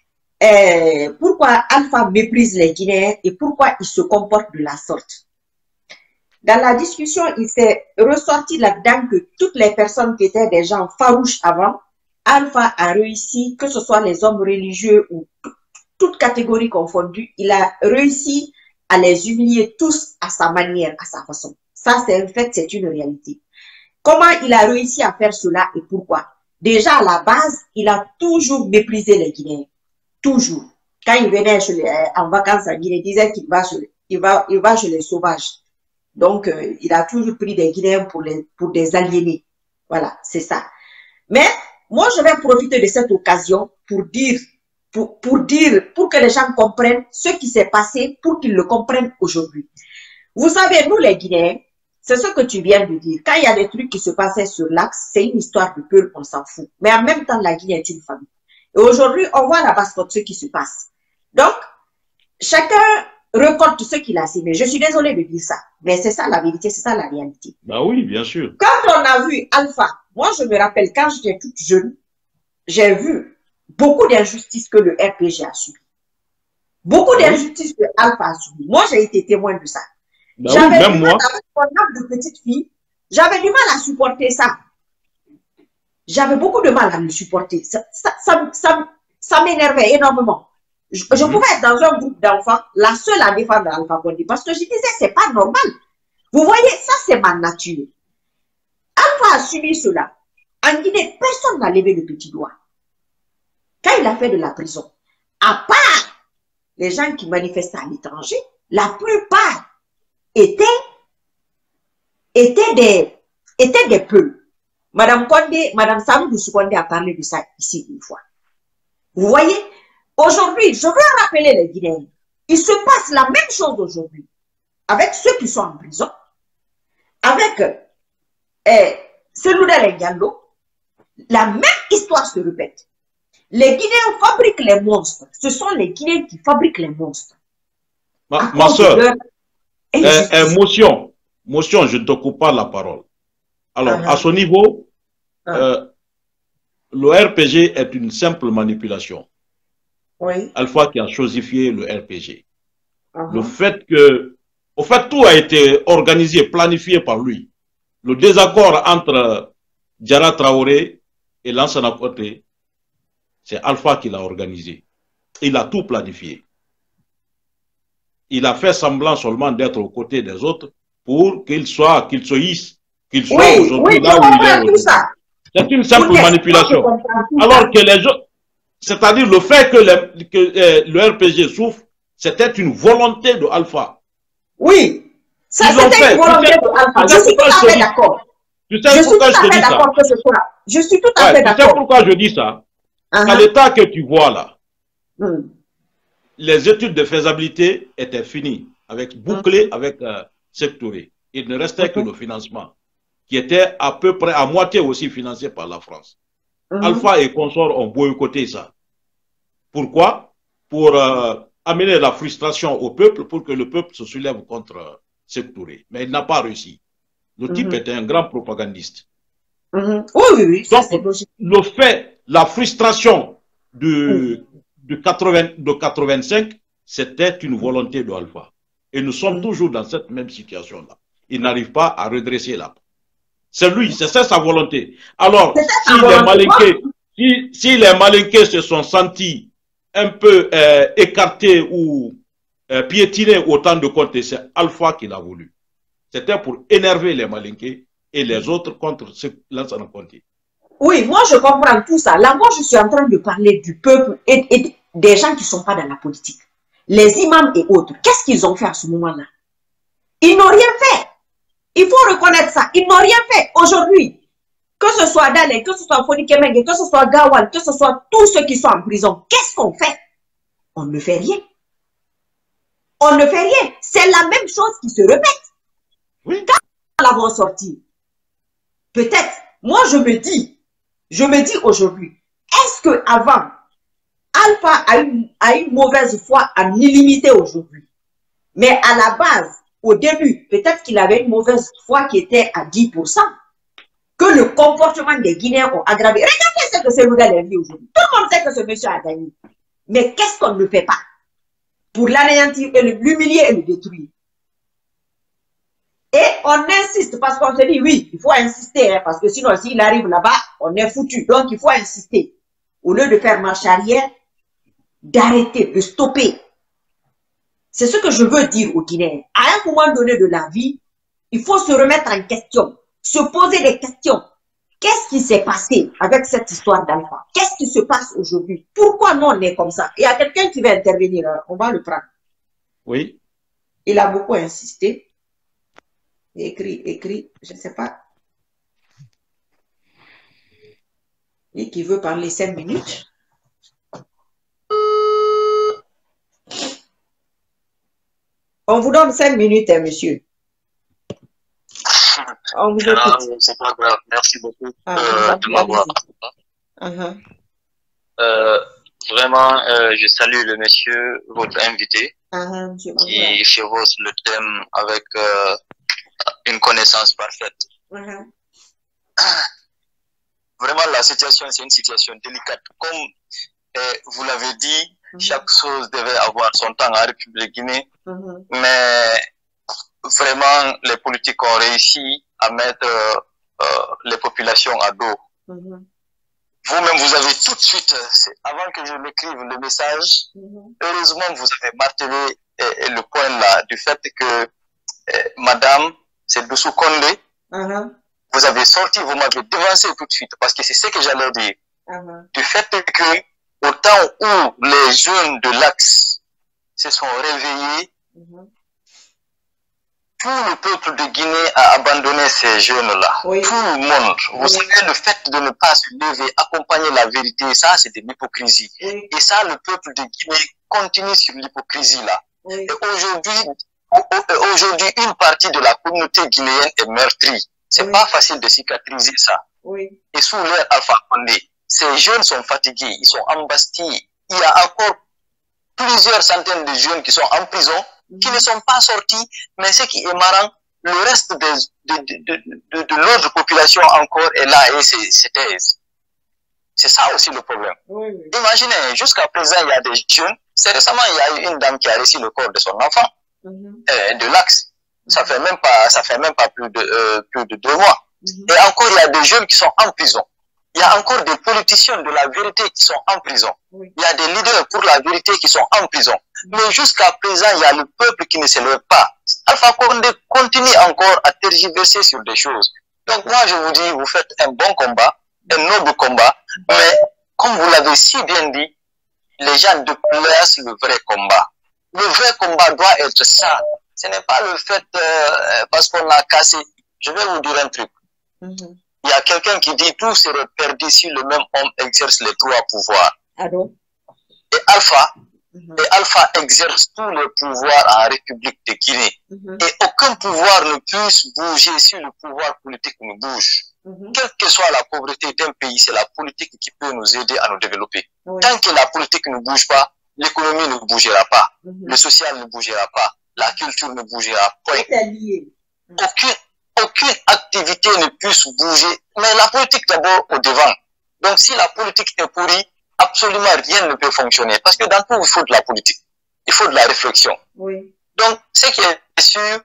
S1: Pourquoi Alpha méprise les Guinéens et pourquoi il se comporte de la sorte. Dans la discussion, il s'est ressorti là-dedans que toutes les personnes qui étaient des gens farouches avant, Alpha a réussi, que ce soit les hommes religieux ou toutes catégories confondues, il a réussi à les humilier tous à sa manière, à sa façon. Ça, c'est un fait, c'est une réalité. Comment il a réussi à faire cela et pourquoi? Déjà, à la base, il a toujours méprisé les Guinéens. Toujours. Quand il venait chez les, en vacances en Guinée, il disait qu'il va chez, il va, il va chez les sauvages. Donc, euh, il a toujours pris des Guinéens pour, les, pour des aliénés. Voilà, c'est ça. Mais, moi, je vais profiter de cette occasion pour dire, pour, pour dire, pour que les gens comprennent ce qui s'est passé, pour qu'ils le comprennent aujourd'hui. Vous savez, nous, les Guinéens, c'est ce que tu viens de dire. Quand il y a des trucs qui se passaient sur l'axe, c'est une histoire de peur, on s'en fout. Mais en même temps, la Guinée est une famille. Et aujourd'hui, on voit là-bas ce qui se passe. Donc, chacun récolte ce qu'il a semé. Je suis désolée de dire ça, mais c'est ça la vérité, c'est ça la réalité.
S2: Bah oui, bien sûr.
S1: Quand on a vu Alpha, moi je me rappelle quand j'étais toute jeune, j'ai vu beaucoup d'injustices que le R P G a subi. Beaucoup d'injustices que Alpha a subi. Moi, j'ai été témoin de ça.
S2: Bah oui, même moi.
S1: Avec mon âme de petite fille, j'avais du mal à supporter ça. J'avais beaucoup de mal à le supporter. Ça, ça, ça, ça, ça m'énervait énormément. Je, je pouvais être dans un groupe d'enfants, la seule à défendre Alpha Condé, parce que je disais, c'est pas normal. Vous voyez, ça c'est ma nature. Alpha a subi cela. En Guinée, personne n'a levé le petit doigt. Quand il a fait de la prison, à part les gens qui manifestaient à l'étranger, la plupart étaient, étaient des, étaient des peuples. Madame Condé, Madame Samou Condé a parlé de ça ici une fois. Vous voyez, aujourd'hui, je veux rappeler les Guinéens. Il se passe la même chose aujourd'hui avec ceux qui sont en prison, avec eh, Selouda et Diallo. La même histoire se répète. Les Guinéens fabriquent les monstres. Ce sont les Guinéens qui fabriquent les monstres.
S2: Ma, ma soeur, eh, eh, motion, motion, je ne te coupe pas la parole. Alors, uh-huh. à ce niveau, uh-huh. euh, le R P G est une simple manipulation.
S1: Oui.
S2: Alpha qui a chosifié le R P G. Uh-huh. Le fait que, au fait, tout a été organisé, planifié par lui. Le désaccord entre Diarra Traoré et Lansana Conté, c'est Alpha qui l'a organisé. Il a tout planifié. Il a fait semblant seulement d'être aux côtés des autres pour qu'il soit, qu'il se hisse, qu'il soit
S1: oui,
S2: aujourd'hui
S1: oui,
S2: là où il est aujourd'hui.
S1: C'est
S2: une simple manipulation. Alors que les autres, c'est-à-dire le fait que, les, que euh, le R P G souffre, c'était une volonté de Alpha.
S1: Oui, ça c'était une volonté de Alpha. Je suis tout à fait d'accord.
S2: Tu sais pourquoi je te dis ça?
S1: Je suis tout à fait d'accord.
S2: Tu sais pourquoi je dis ça? Uh-huh. À l'état que tu vois là, mm. les études de faisabilité étaient finies, avec bouclées mm. avec euh, Sectoré. Il ne restait mm-hmm. que le financement, qui était à peu près à moitié aussi financé par la France. Mm-hmm. Alpha et consorts ont boycotté ça. Pourquoi? Pour euh, amener la frustration au peuple, pour que le peuple se soulève contre euh, Sectoré. Mais il n'a pas réussi. Le mm-hmm. type était un grand propagandiste.
S1: Mm-hmm. Oui, oui, oui.
S2: Donc, le fait, la frustration de, de, quatre-vingts, de quatre-vingt-cinq, c'était une volonté de Alpha. Et nous sommes toujours dans cette même situation-là. Il n'arrive pas à redresser là. C'est lui, c'est ça sa volonté. Alors, si les Malinqués, si, si les Malinqués se sont sentis un peu euh, écartés ou euh, piétinés autant de Conté, c'est Alpha qui l'a voulu. C'était pour énerver les Malinqués et les autres contre ceux qui lancent en Conté.
S1: Oui, moi je comprends tout ça. Là, moi je suis en train de parler du peuple et, et des gens qui ne sont pas dans la politique. Les imams et autres, qu'est-ce qu'ils ont fait à ce moment-là? Ils n'ont rien fait. Il faut reconnaître ça. Ils n'ont rien fait aujourd'hui. Que ce soit Dalé, que ce soit Foni Kemenge, que ce soit Gawal, que ce soit tous ceux qui sont en prison, qu'est-ce qu'on fait? On ne fait rien. On ne fait rien. C'est la même chose qui se répète.
S2: Oui.
S1: Quand nous l'avons sorti, peut-être, moi je me dis, je me dis aujourd'hui, est-ce que avant Alpha a une, a une mauvaise foi en illimité aujourd'hui? Mais à la base, au début, peut-être qu'il avait une mauvaise foi qui était à dix pour cent. Que le comportement des Guinéens ont aggravé. Regardez ce que c'est le gars vie aujourd'hui. Tout le monde sait que ce monsieur a gagné. Mais qu'est-ce qu'on ne fait pas pour l'anéantir, l'humilier et le détruire? Et on insiste parce qu'on se dit, oui, il faut insister, hein, parce que sinon, s'il arrive là-bas, on est foutu. Donc, il faut insister. Au lieu de faire marche arrière, d'arrêter, de stopper. C'est ce que je veux dire aux Guinéens. À un moment donné de la vie, il faut se remettre en question, se poser des questions. Qu'est-ce qui s'est passé avec cette histoire d'Alpha? Qu'est-ce qui se passe aujourd'hui? Pourquoi nous on est comme ça? Il y a quelqu'un qui va intervenir, hein? On va le prendre.
S2: Oui.
S1: Il a beaucoup insisté. Écrit, écrit, je ne sais pas. Et qui veut parler cinq minutes. On vous donne cinq minutes, hein, monsieur. On vous écoute.
S3: C'est pas grave, merci beaucoup
S1: ah,
S3: euh, de m'avoir.
S1: Uh -huh.
S3: euh, vraiment, euh, je salue le monsieur, votre invité,
S1: uh -huh,
S3: qui chevauche le thème avec euh, une connaissance parfaite.
S1: Uh -huh.
S3: Vraiment, la situation, c'est une situation délicate. Comme euh, vous l'avez dit, uh -huh. chaque chose devait avoir son temps en République Guinée, uh -huh. mais vraiment, les politiques ont réussi à mettre euh, euh, les populations à dos. Uh -huh. Vous-même, vous avez tout de suite, avant que je m'écrive le message, uh -huh. heureusement, vous avez martelé euh, le point là, du fait que euh, madame, c'est Doussou Condé,
S1: uh -huh.
S3: vous avez sorti, vous m'avez devancé tout de suite, parce que c'est ce que j'allais dire.
S1: Uh -huh.
S3: Du fait que, au temps où les jeunes de l'Axe se sont réveillés.
S1: Mhm.
S3: Tout le peuple de Guinée a abandonné ces jeunes-là.
S1: Oui.
S3: Tout le monde. Vous
S1: Oui.
S3: savez, le fait de ne pas se lever, accompagner la vérité, ça, c'est de l'hypocrisie.
S1: Oui.
S3: Et ça, le peuple de Guinée continue sur l'hypocrisie-là.
S1: Oui.
S3: Et aujourd'hui, aujourd'hui, une partie de la communauté guinéenne est meurtrie. C'est
S1: Oui.
S3: pas facile de cicatriser ça.
S1: Oui.
S3: Et sous l'ère Alpha Condé, ces jeunes sont fatigués, ils sont embastillés. Il y a encore plusieurs centaines de jeunes qui sont en prison, qui ne sont pas sortis, mais ce qui est marrant, le reste de, de, de, de, de, de l'autre population encore est là et c'est taise. C'est ça aussi le problème.
S1: Oui, oui.
S3: Imaginez, jusqu'à présent, il y a des jeunes. C'est récemment, il y a eu une dame qui a reçu le corps de son enfant,
S1: Mm-hmm.
S3: euh, de l'axe. Ça fait même pas, ça fait même pas plus de, euh, plus de deux mois.
S1: Mm-hmm.
S3: Et encore, il y a des jeunes qui sont en prison. Il y a encore des politiciens de la vérité qui sont en prison.
S1: Oui.
S3: Il y a des leaders pour la vérité qui sont en prison. Mais jusqu'à présent, il y a le peuple qui ne se lève pas. Alpha Condé continue encore à tergiverser sur des choses. Donc moi, je vous dis, vous faites un bon combat, un noble combat, mais comme vous l'avez si bien dit, les gens déplacent le vrai combat. Le vrai combat doit être ça. Ce n'est pas le fait euh, parce qu'on a cassé. Je vais vous dire un truc.
S1: Mm-hmm.
S3: Il y a quelqu'un qui dit tout serait perdu si le même homme exerce les trois pouvoirs.
S1: Ah bon?
S3: Et Alpha,
S1: Mm-hmm.
S3: et Alpha exerce tous les pouvoirs en République de Guinée.
S1: Mm-hmm.
S3: Et aucun pouvoir ne puisse bouger si le pouvoir politique ne bouge.
S1: Mm-hmm.
S3: Quelle que soit la pauvreté d'un pays, c'est la politique qui peut nous aider à nous développer.
S1: Oui.
S3: Tant que la politique ne bouge pas, l'économie ne bougera pas,
S1: Mm-hmm.
S3: le social ne bougera pas, la culture ne bougera point.
S1: C'est lié.
S3: Aucune, aucune activité ne puisse bouger, mais la politique d'abord au devant. Donc si la politique est pourrie, absolument rien ne peut fonctionner. Parce que dans tout, il faut de la politique. Il faut de la réflexion.
S1: Oui.
S3: Donc, ce qui est sûr,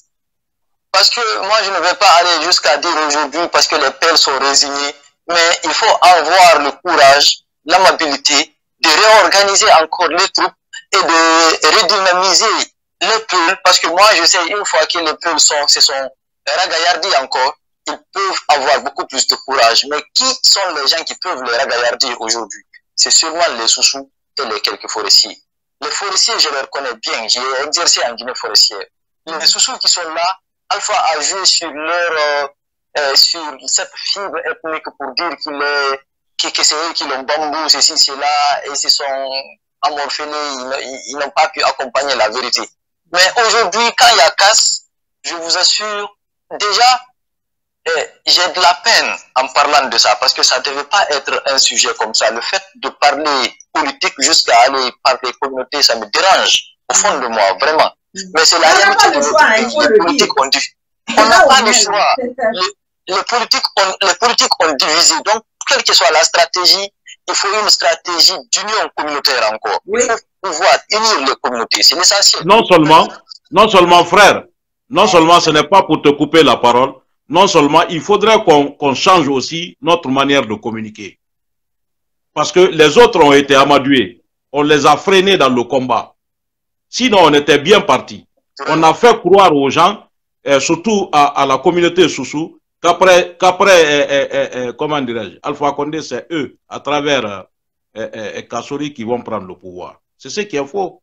S3: parce que moi, je ne vais pas aller jusqu'à dire aujourd'hui parce que les pères sont résignés, mais il faut avoir le courage, l'amabilité de réorganiser encore les troupes et de redynamiser les peuples, parce que moi, je sais, une fois que les peuples sont, se sont ragaillardis encore, ils peuvent avoir beaucoup plus de courage. Mais qui sont les gens qui peuvent les ragaillardir aujourd'hui? C'est sûrement les sous-sous et les quelques forestiers. Les forestiers, je les connais bien, j'ai exercé en Guinée forestière. Les sous-sous qui sont là, Alpha a joué sur leur, euh, euh, sur cette fibre ethnique pour dire qu'il est, que, que c'est eux qui l'ont bambou, ceci, cela, et ils se sont amorphelés, ils, ils n'ont pas pu accompagner la vérité. Mais aujourd'hui, quand il y a casse, je vous assure, déjà, eh, j'ai de la peine en parlant de ça, parce que ça ne devait pas être un sujet comme ça. Le fait de parler politique jusqu'à aller parler communauté, ça me dérange au fond de moi, vraiment. Mais c'est la réalité de notre pays. Les politiques ont dit, on n'a pas le choix. Les, les, politiques ont, les politiques ont divisé. Donc, quelle que soit la stratégie, il faut une stratégie d'union communautaire encore.
S1: Oui.
S3: Il faut pouvoir unir les communautés. C'est l'essentiel.
S2: Non seulement, non seulement, frère, non seulement ce n'est pas pour te couper la parole, non seulement il faudrait qu'on qu'on change aussi notre manière de communiquer. Parce que les autres ont été amadoués. On les a freinés dans le combat. Sinon, on était bien parti. On a fait croire aux gens, et surtout à, à la communauté Soussou, qu'après, qu'après, eh, eh, eh, comment dirais-je, Alpha Condé, c'est eux, à travers eh, eh, eh, Kassori, qui vont prendre le pouvoir. C'est ce qui est faux.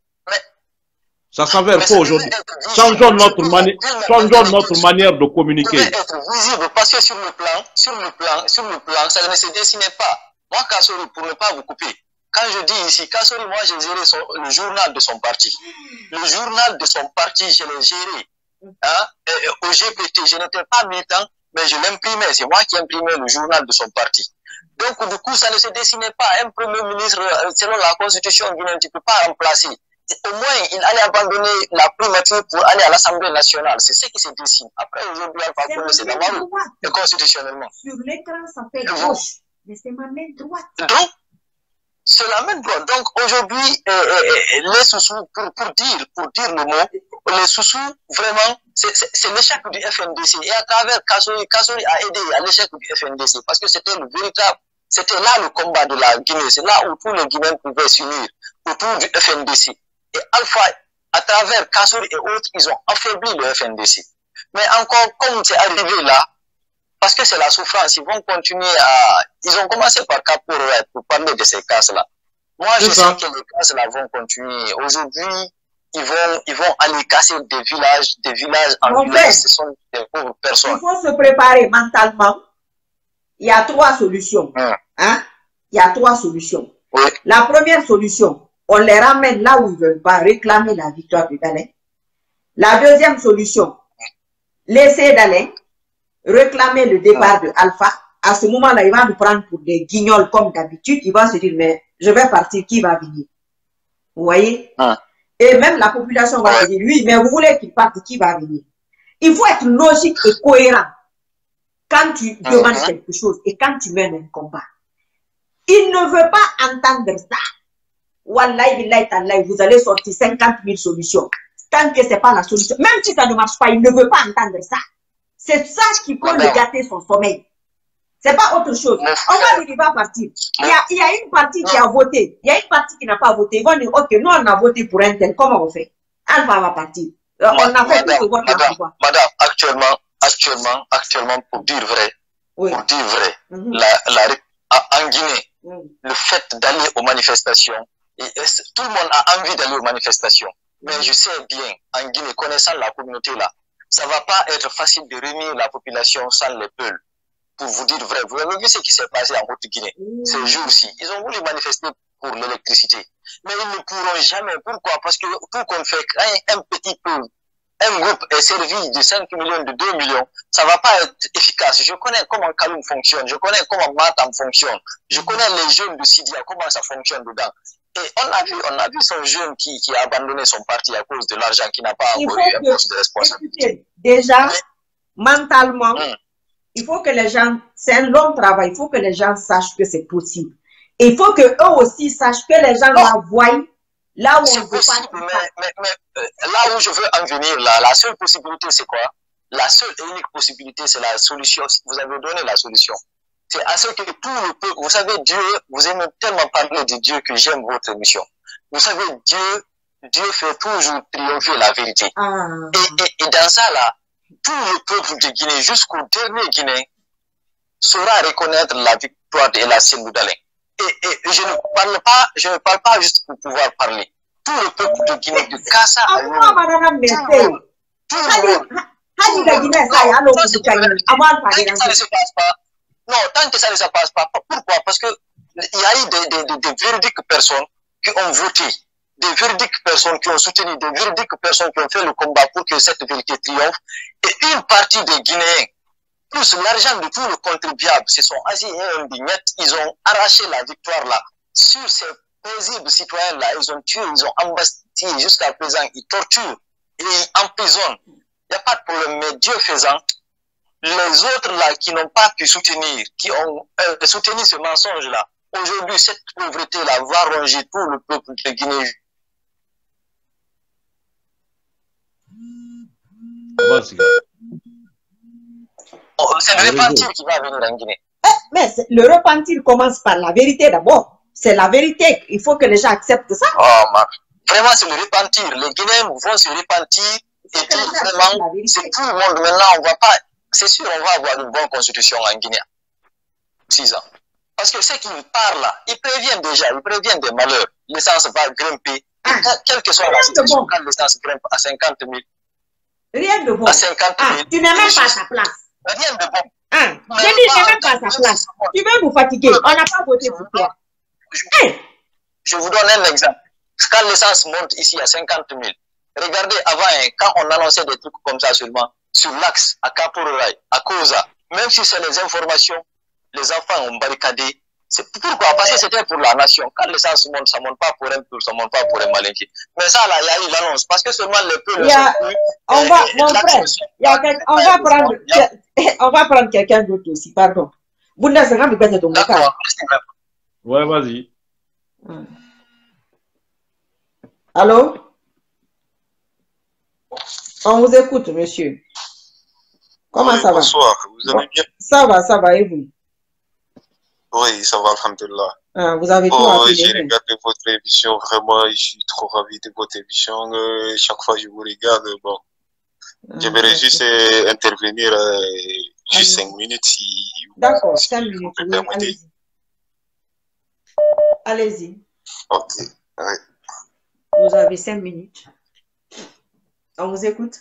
S2: Ça s'avère faux aujourd'hui. Changeons notre, mani changeons notre manière de communiquer.
S3: Ça devait être visible parce que sur le plan, sur le plan, sur le plan, ça ne se dessinait pas. Moi, Kassori, pour ne pas vous couper, quand je dis ici, Kassori, moi, j'ai géré son, le journal de son parti. Le journal de son parti, je l'ai géré. Hein? Et, au G P T, je n'étais pas militant, mais je l'imprimais. C'est moi qui imprimais le journal de son parti. Donc, du coup, ça ne se dessinait pas. Un premier ministre, selon la constitution guinéenne, tu ne peux pas remplacer. Au moins, il allait abandonner la primature pour aller à l'Assemblée nationale. C'est ce qui se dessine. Après, aujourd'hui, Alpha Condé, c'est normal. Et constitutionnellement.
S1: Sur l'écran, ça fait gauche. Mais c'est ma main droite.
S3: Donc, c'est la main droite. Donc, aujourd'hui, euh, euh, les sous-sous, pour, pour, dire, pour dire le mot, les sous-sous, vraiment, c'est l'échec du F N D C. Et à travers Kassori, Kassori a aidé à l'échec du F N D C. Parce que c'était le véritable, c'était là le combat de la Guinée. C'est là où tous les Guinéens pouvaient s'unir autour du F N D C. Et Alpha, à travers Kassori et autres, ils ont affaibli le F N D C. Mais encore, comme c'est arrivé là, parce que c'est la souffrance, ils vont continuer à... Ils ont commencé par Caporet pour parler de ces cases-là. Moi, je sais que les cases-là vont continuer. Aujourd'hui, ils vont, ils vont aller casser des villages, des villages en
S1: Mon
S3: village,
S1: frère,
S3: ce sont des pauvres personnes.
S1: il faut se préparer mentalement. Il y a trois solutions.
S3: Hum.
S1: Hein? Il y a trois solutions.
S3: Oui.
S1: La première solution, on les ramène là où ils ne veulent pas réclamer la victoire de Dalin. La deuxième solution, laisser Dalin réclamer le départ de Alpha. À ce moment-là, il va nous prendre pour des guignols comme d'habitude. Il va se dire, mais je vais partir, qui va venir? Vous voyez?
S3: Hum.
S1: Et même la population va se dire, oui, mais vous voulez qu'il parte, qui va venir? Il faut être logique et cohérent quand tu demandes
S3: Hum.
S1: quelque chose et quand tu mènes un combat. Il ne veut pas entendre ça. Wallahi, billahi, tallahi, vous allez sortir cinquante mille solutions. Tant que ce n'est pas la solution, même si ça ne marche pas, il ne veut pas entendre ça. C'est ça qui peut le gâter son sommeil. C'est pas autre chose. On va dire, il va partir. Il y, a, il y a une partie qui a voté. Il y a une partie qui n'a pas voté. Ils vont dire, ok, nous on a voté pour un tel. Comment on fait? Alpha va partir. Euh, on a fait tout ce vote.
S3: Madame, madame, actuellement, actuellement, actuellement, pour dire vrai,
S1: oui.
S3: pour dire vrai,
S1: Mm-hmm.
S3: la, la, en Guinée,
S1: mm.
S3: le fait d'aller aux manifestations, et, et, tout le monde a envie d'aller aux manifestations. Mais je sais bien, en Guinée, connaissant la communauté là, ça va pas être facile de réunir la population sans les peuls. Pour vous dire vrai, vous avez vu ce qui s'est passé en Haute-Guinée mmh. ces jours-ci. Ils ont voulu manifester pour l'électricité. Mais ils ne pourront jamais. Pourquoi? Parce que tout qu'on fait, un, un petit peu, un groupe est servi de cinq millions, de deux millions, ça va pas être efficace. Je connais comment Kaloum fonctionne, je connais comment Matam fonctionne, je connais les jeunes de Sidia, comment ça fonctionne dedans. Et on a vu, on a vu son jeune qui, qui a abandonné son parti à cause de l'argent, qui n'a pas encore eu un poste de responsabilité.
S1: Déjà, Mais, mentalement, hum. il faut que les gens, c'est un long travail, il faut que les gens sachent que c'est possible. Et il faut que eux aussi sachent que les gens non. la voient là où on veut
S3: possible, pas. Mais, mais, mais euh, là où je veux en venir, là, la seule possibilité, c'est quoi? La seule et unique possibilité, c'est la solution. Vous avez donné la solution. C'est à ce que tout le peuple, vous savez, Dieu, vous aimez tellement parler de Dieu que j'aime votre émission. Vous savez, Dieu, Dieu fait toujours triompher la vérité.
S1: Ah.
S3: Et, et, et dans ça, là, tout le peuple de Guinée, jusqu'au dernier Guinéen, saura reconnaître la victoire de la Sine Dalin. Et, et, et je ne parle pas, je ne parle pas juste pour pouvoir parler. Tout le peuple de Guinée, de Kassa à Lyon, tout le monde. Ça ne se passe pas. Non, tant que ça ne se passe pas. Pourquoi? Parce que il y a eu des, des, des, des véridiques personnes qui ont voté, des véridiques personnes qui ont soutenu, des véridiques personnes qui ont fait le combat pour que cette vérité triomphe. Et une partie des Guinéens, plus l'argent de tous les contribuables, se sont assis et indignettes, ils ont arraché la victoire là. Sur ces paisibles citoyens là, ils ont tué, ils ont embastillé jusqu'à présent, ils torturent et ils emprisonnent. Il n'y a pas de problème, mais Dieu faisant, les autres là qui n'ont pas pu soutenir, qui ont euh, soutenu ce mensonge là, aujourd'hui cette pauvreté là va ronger tout le peuple de Guinée. Oh, c'est le repentir qui va venir en Guinée.
S1: Eh, mais le repentir commence par la vérité d'abord. C'est la vérité. Il faut que les gens acceptent ça.
S3: Oh, man. Vraiment, c'est le repentir. Les Guinéens vont se repentir. Et puis, vraiment, c'est tout le monde. Maintenant, on va pas. C'est sûr, on va avoir une bonne constitution en Guinée. Six ans. Parce que ceux qui parlent là, ils préviennent déjà, ils préviennent des malheurs. L'essence va grimper. Ah, quelle que soit la situation, quand l'essence grimpe à cinquante mille.
S1: Rien de bon.
S3: À cinquante mille.
S1: Ah, tu n'es même pas à ta place.
S3: Rien de bon.
S1: Ah, je dis, tu n'es même pas à ta place. Tu veux nous fatiguer. On n'a pas voté pour toi.
S3: Je, hey. je vous donne un exemple. Quand l'essence monte ici à cinquante mille, regardez avant, hein, quand on annonçait des trucs comme ça seulement, sur l'axe, à Kaporouraï, à Koza, même si c'est les informations, les enfants ont barricadé. C'est pourquoi? Parce que c'était pour la nation. Quand l'essence monte, ça ne monte pas pour un peu, ça ne monte pas pour un malinquier. Mais ça, là, il y a eu l'annonce. Parce que seulement les peuples ne sont plus.
S1: On va, mon frère, y a quel... on, va prendre... on va prendre quelqu'un d'autre aussi, pardon.
S3: D'accord.
S2: Ouais, vas-y.
S1: Hum. Allô? On vous écoute, monsieur. Comment oui, ça va?
S4: Bonsoir, vous allez bien?
S1: Ça va, ça va, et vous?
S4: Oui, ça va, alhamdoulilah.
S1: Ah, vous avez tout
S4: oh, appelé. J'ai regardé votre émission, vraiment, je suis trop ravi de votre émission. Euh, chaque fois que je vous regarde, bon. Ah, j'aimerais juste euh, intervenir euh, juste cinq minutes. Si,
S1: D'accord,
S4: si
S1: cinq minutes, oui, allez-y. Allez-y.
S4: Ok, oui.
S1: Vous avez cinq minutes. On vous écoute.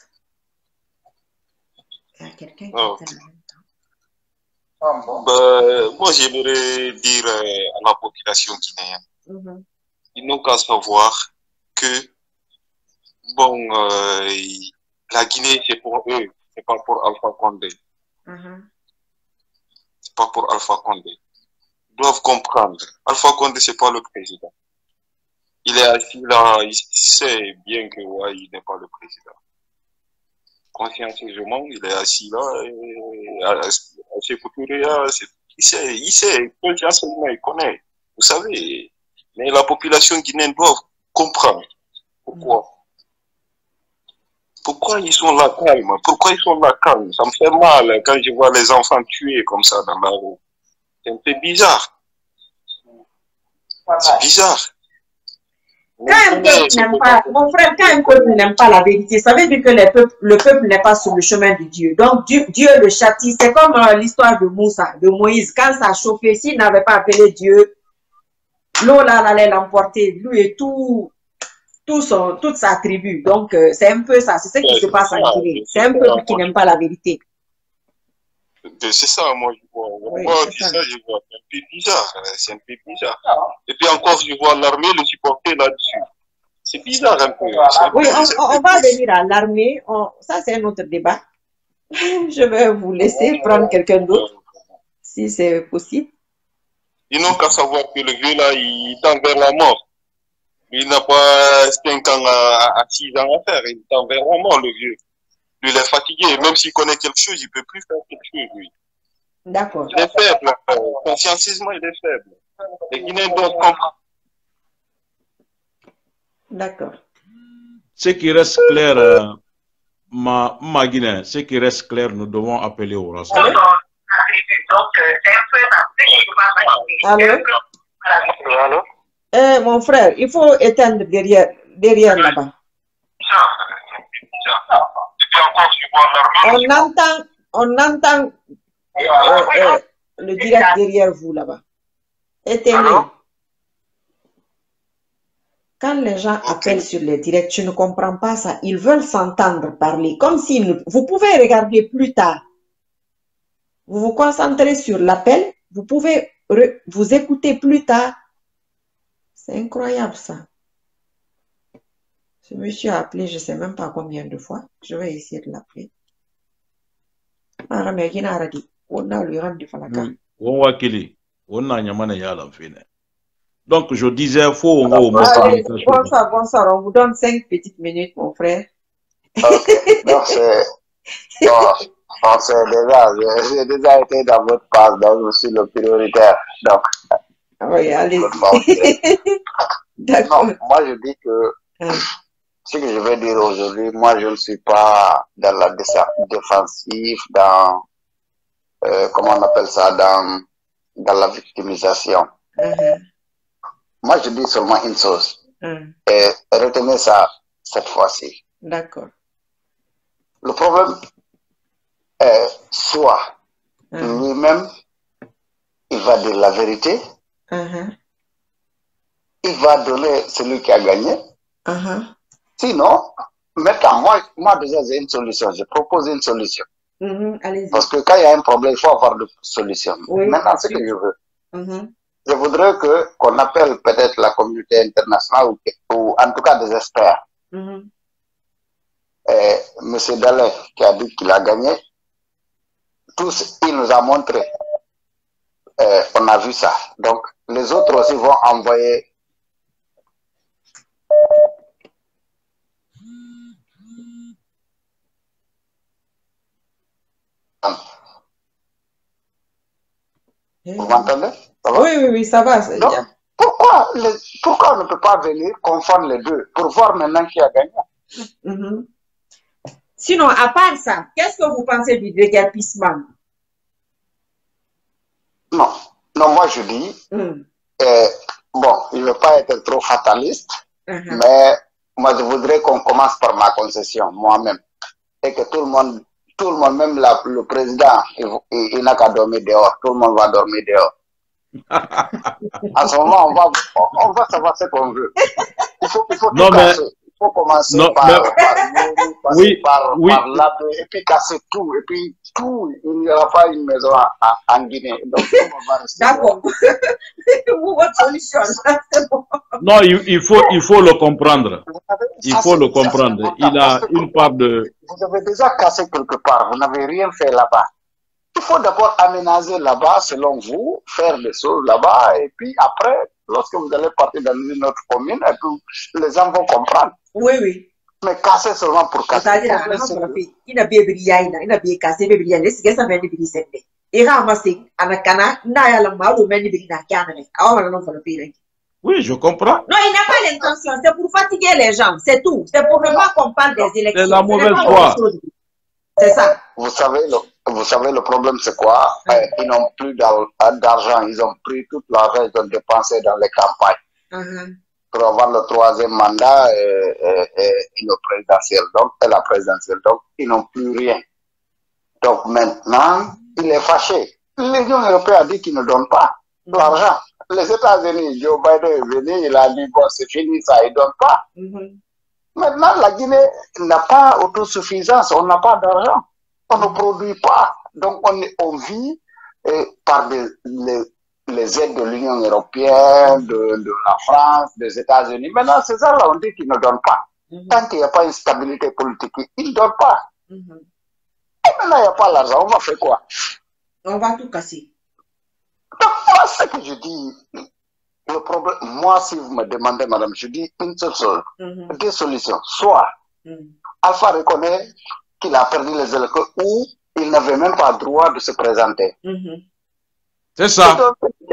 S1: Il y a quelqu'un qui oh. est en même temps.
S4: Ah, bon. ben, moi, j'aimerais dire à la population guinéenne, mm-hmm. ils n'ont qu'à savoir que, bon, euh, la Guinée, c'est pour eux, c'est pas pour Alpha Condé. Mm-hmm. C'est pas pour Alpha Condé. Ils doivent comprendre. Alpha Condé, c'est pas le président. Il est assis là, il sait bien que ouais, il n'est pas le président. Consciencieusement, il est assis là, et à, à ses couturiers, il sait, il sait, consciencieusement, il connaît. Vous savez, mais la population guinéenne doit comprendre. Pourquoi? Pourquoi ils sont là calmes? Pourquoi ils sont là calmes? Ça me fait mal quand je vois les enfants tués comme ça dans la rue. C'est un peu bizarre. C'est bizarre.
S1: Quand un peuple n'aime pas, mon frère, quand un peuple n'aime pas la vérité, ça veut dire que les peuples, le peuple n'est pas sur le chemin de Dieu. Donc Dieu, Dieu le châtie. C'est comme euh, l'histoire de Moussa, de Moïse. Quand ça a chauffé, s'il n'avait pas appelé Dieu, l'eau là allait l'emporter, lui et tout, tout son, toute sa tribu. Donc euh, c'est un peu ça, c'est ce qui ouais, se passe en Guinée. C'est un peuple qui n'aime pas la vérité.
S4: C'est ça, moi je vois. Oui, moi, ça. ça, je vois. C'est un peu bizarre. C'est un peu bizarre. Et puis encore, je vois l'armée le supporter là-dessus. C'est bizarre un peu. Un
S1: oui,
S4: peu,
S1: on, on va venir à l'armée. Ça, c'est un autre débat. Je vais vous laisser oh, prendre quelqu'un d'autre, si c'est possible.
S4: Ils n'ont qu'à savoir que le vieux là, il tend vers la mort. Il n'a pas cinq ans à six ans à faire. Il tend vers la mort, le vieux. Lui, il est fatigué. Même s'il connaît quelque chose, il ne peut plus faire quelque chose, lui.
S1: D'accord.
S4: Il est faible. Consciencieusement, il est faible. Les Guinéens doivent comprendre.
S1: D'accord.
S2: Ce qui reste clair, euh, ma, ma Guinée, ce qui reste clair, nous devons appeler au rassemblement.
S1: Allô?
S4: Allô?
S1: Euh, mon frère, il faut éteindre derrière, derrière là-bas. On entend, on entend euh, euh, le direct derrière vous là-bas. Éteignez. Quand les gens appellent sur les directs, tu ne comprends pas ça. Ils veulent s'entendre parler. Comme si vous pouvez regarder plus tard. Vous vous concentrez sur l'appel. Vous pouvez vous écouter plus tard. C'est incroyable ça. Ce monsieur a appelé, je ne sais même pas combien de fois. Je vais essayer de l'appeler.
S2: Donc, je disais, faut au
S1: moins... Bonsoir, bonsoir. On vous donne cinq petites minutes, mon frère.
S5: Ok, donc c'est... On sait déjà, j'ai déjà été dans votre phase, donc je suis le prioritaire. Donc...
S1: Oui, allez-y.
S5: D'accord. Non, moi je dis que... Hum. Ce que je veux dire aujourd'hui, moi je ne suis pas dans la défensive, dans, euh, comment on appelle ça, dans, dans la victimisation. Mm-hmm. Moi je dis seulement une chose, mm. et retenez ça cette fois-ci.
S1: D'accord.
S5: Le problème est soit mm. lui-même, il va dire la vérité, mm-hmm. il va donner celui qui a gagné. Mm-hmm. Sinon, maintenant, moi, moi déjà j'ai une solution. Je propose une solution.
S1: Mm-hmm,
S5: parce que quand il y a un problème, il faut avoir de solutions. Oui, maintenant, ce que je veux, mm-hmm. je voudrais que qu'on appelle peut-être la communauté internationale ou, ou en tout cas des experts. Mm-hmm. Et Monsieur Dallet qui a dit qu'il a gagné, tous, il nous a montré. Et on a vu ça. Donc, les autres aussi vont envoyer. Vous m'entendez?
S1: Oui, oui, oui, ça va.
S5: Donc, pourquoi, les, pourquoi on ne peut pas venir confondre les deux pour voir maintenant qui a gagné?
S1: Mm-hmm. Sinon, à part ça, qu'est-ce que vous pensez du déguerpissement?
S5: Non, non, moi je dis, mm. euh, bon, il ne veut pas être trop fataliste, mm-hmm. mais moi je voudrais qu'on commence par ma concession, moi-même, et que tout le monde, tout le monde, même la, le président, il, il, il n'a qu'à dormir dehors, tout le monde va dormir dehors. En ce moment, on va, on va savoir ce qu'on veut. Il faut, il faut
S2: non, mais,
S5: faut commencer
S2: non,
S5: par,
S2: mais...
S5: par, par,
S2: oui,
S5: par,
S2: oui.
S5: par l'abbé, et puis casser tout, et puis tout, il n'y aura pas une maison en, en Guinée. Donc, on va rester.
S1: D'accord. Votre solution, c'est bon.
S2: Non, il, il, faut, il faut le comprendre.
S5: Avez,
S2: il faut le comprendre. Il a une part de...
S5: Vous avez déjà cassé quelque part, vous n'avez rien fait là-bas. Il faut d'abord aménager là-bas, selon vous, faire des choses là-bas, et puis après, lorsque vous allez partir dans une autre commune, et puis les gens vont comprendre.
S1: Oui, oui.
S5: Mais casser seulement pour casser.
S1: C'est-à-dire, il n'a bien brillé, il n'a bien cassé, il n'a bien brillé, c'est ça fait de briller. Et ramasser, Anakana, n'a pas le mal, ou même de briller,
S2: oui, je comprends.
S1: Non, il n'a pas l'intention, c'est pour fatiguer les gens, c'est tout. C'est pour ne pas qu'on parle des élections.
S2: C'est la mauvaise foi.
S1: C'est ça.
S5: Vous savez, le, vous savez, le problème, c'est quoi? Mm. euh, Ils n'ont plus d'argent, ils ont pris toute l'argent, ils ont dépensé dans les campagnes. Mm-hmm. Pour avoir le troisième mandat et, et, et, et le présidentiel, donc, et la présidentielle. Donc, ils n'ont plus rien. Donc, maintenant, il est fâché. L'Union européenne a dit qu'il ne donne pas mm-hmm. l'argent. Les États-Unis, Joe Biden est venu, il a dit, bon, c'est fini, ça, il ne donne pas. Mm-hmm. Maintenant, la Guinée n'a pas autosuffisance, on n'a pas d'argent, on ne produit pas. Donc, on, on vit eh, par des, les, les aides de l'Union européenne, de, de la France, des États-Unis. Maintenant, c'est ça, là, on dit qu'ils ne donnent pas. Mm-hmm. Tant qu'il n'y a pas une stabilité politique, ils ne donnent pas. Mm-hmm. Et maintenant, il n'y a pas l'argent, on va faire quoi?
S1: On va tout casser.
S5: Donc, moi, ce que je dis... Le problème, moi, si vous me demandez, madame, je dis une seule chose, mm-hmm. deux solutions. Soit mm-hmm. Alpha reconnaît qu'il a perdu les élections ou il n'avait même pas le droit de se présenter.
S2: Mm-hmm. C'est ça. Donc,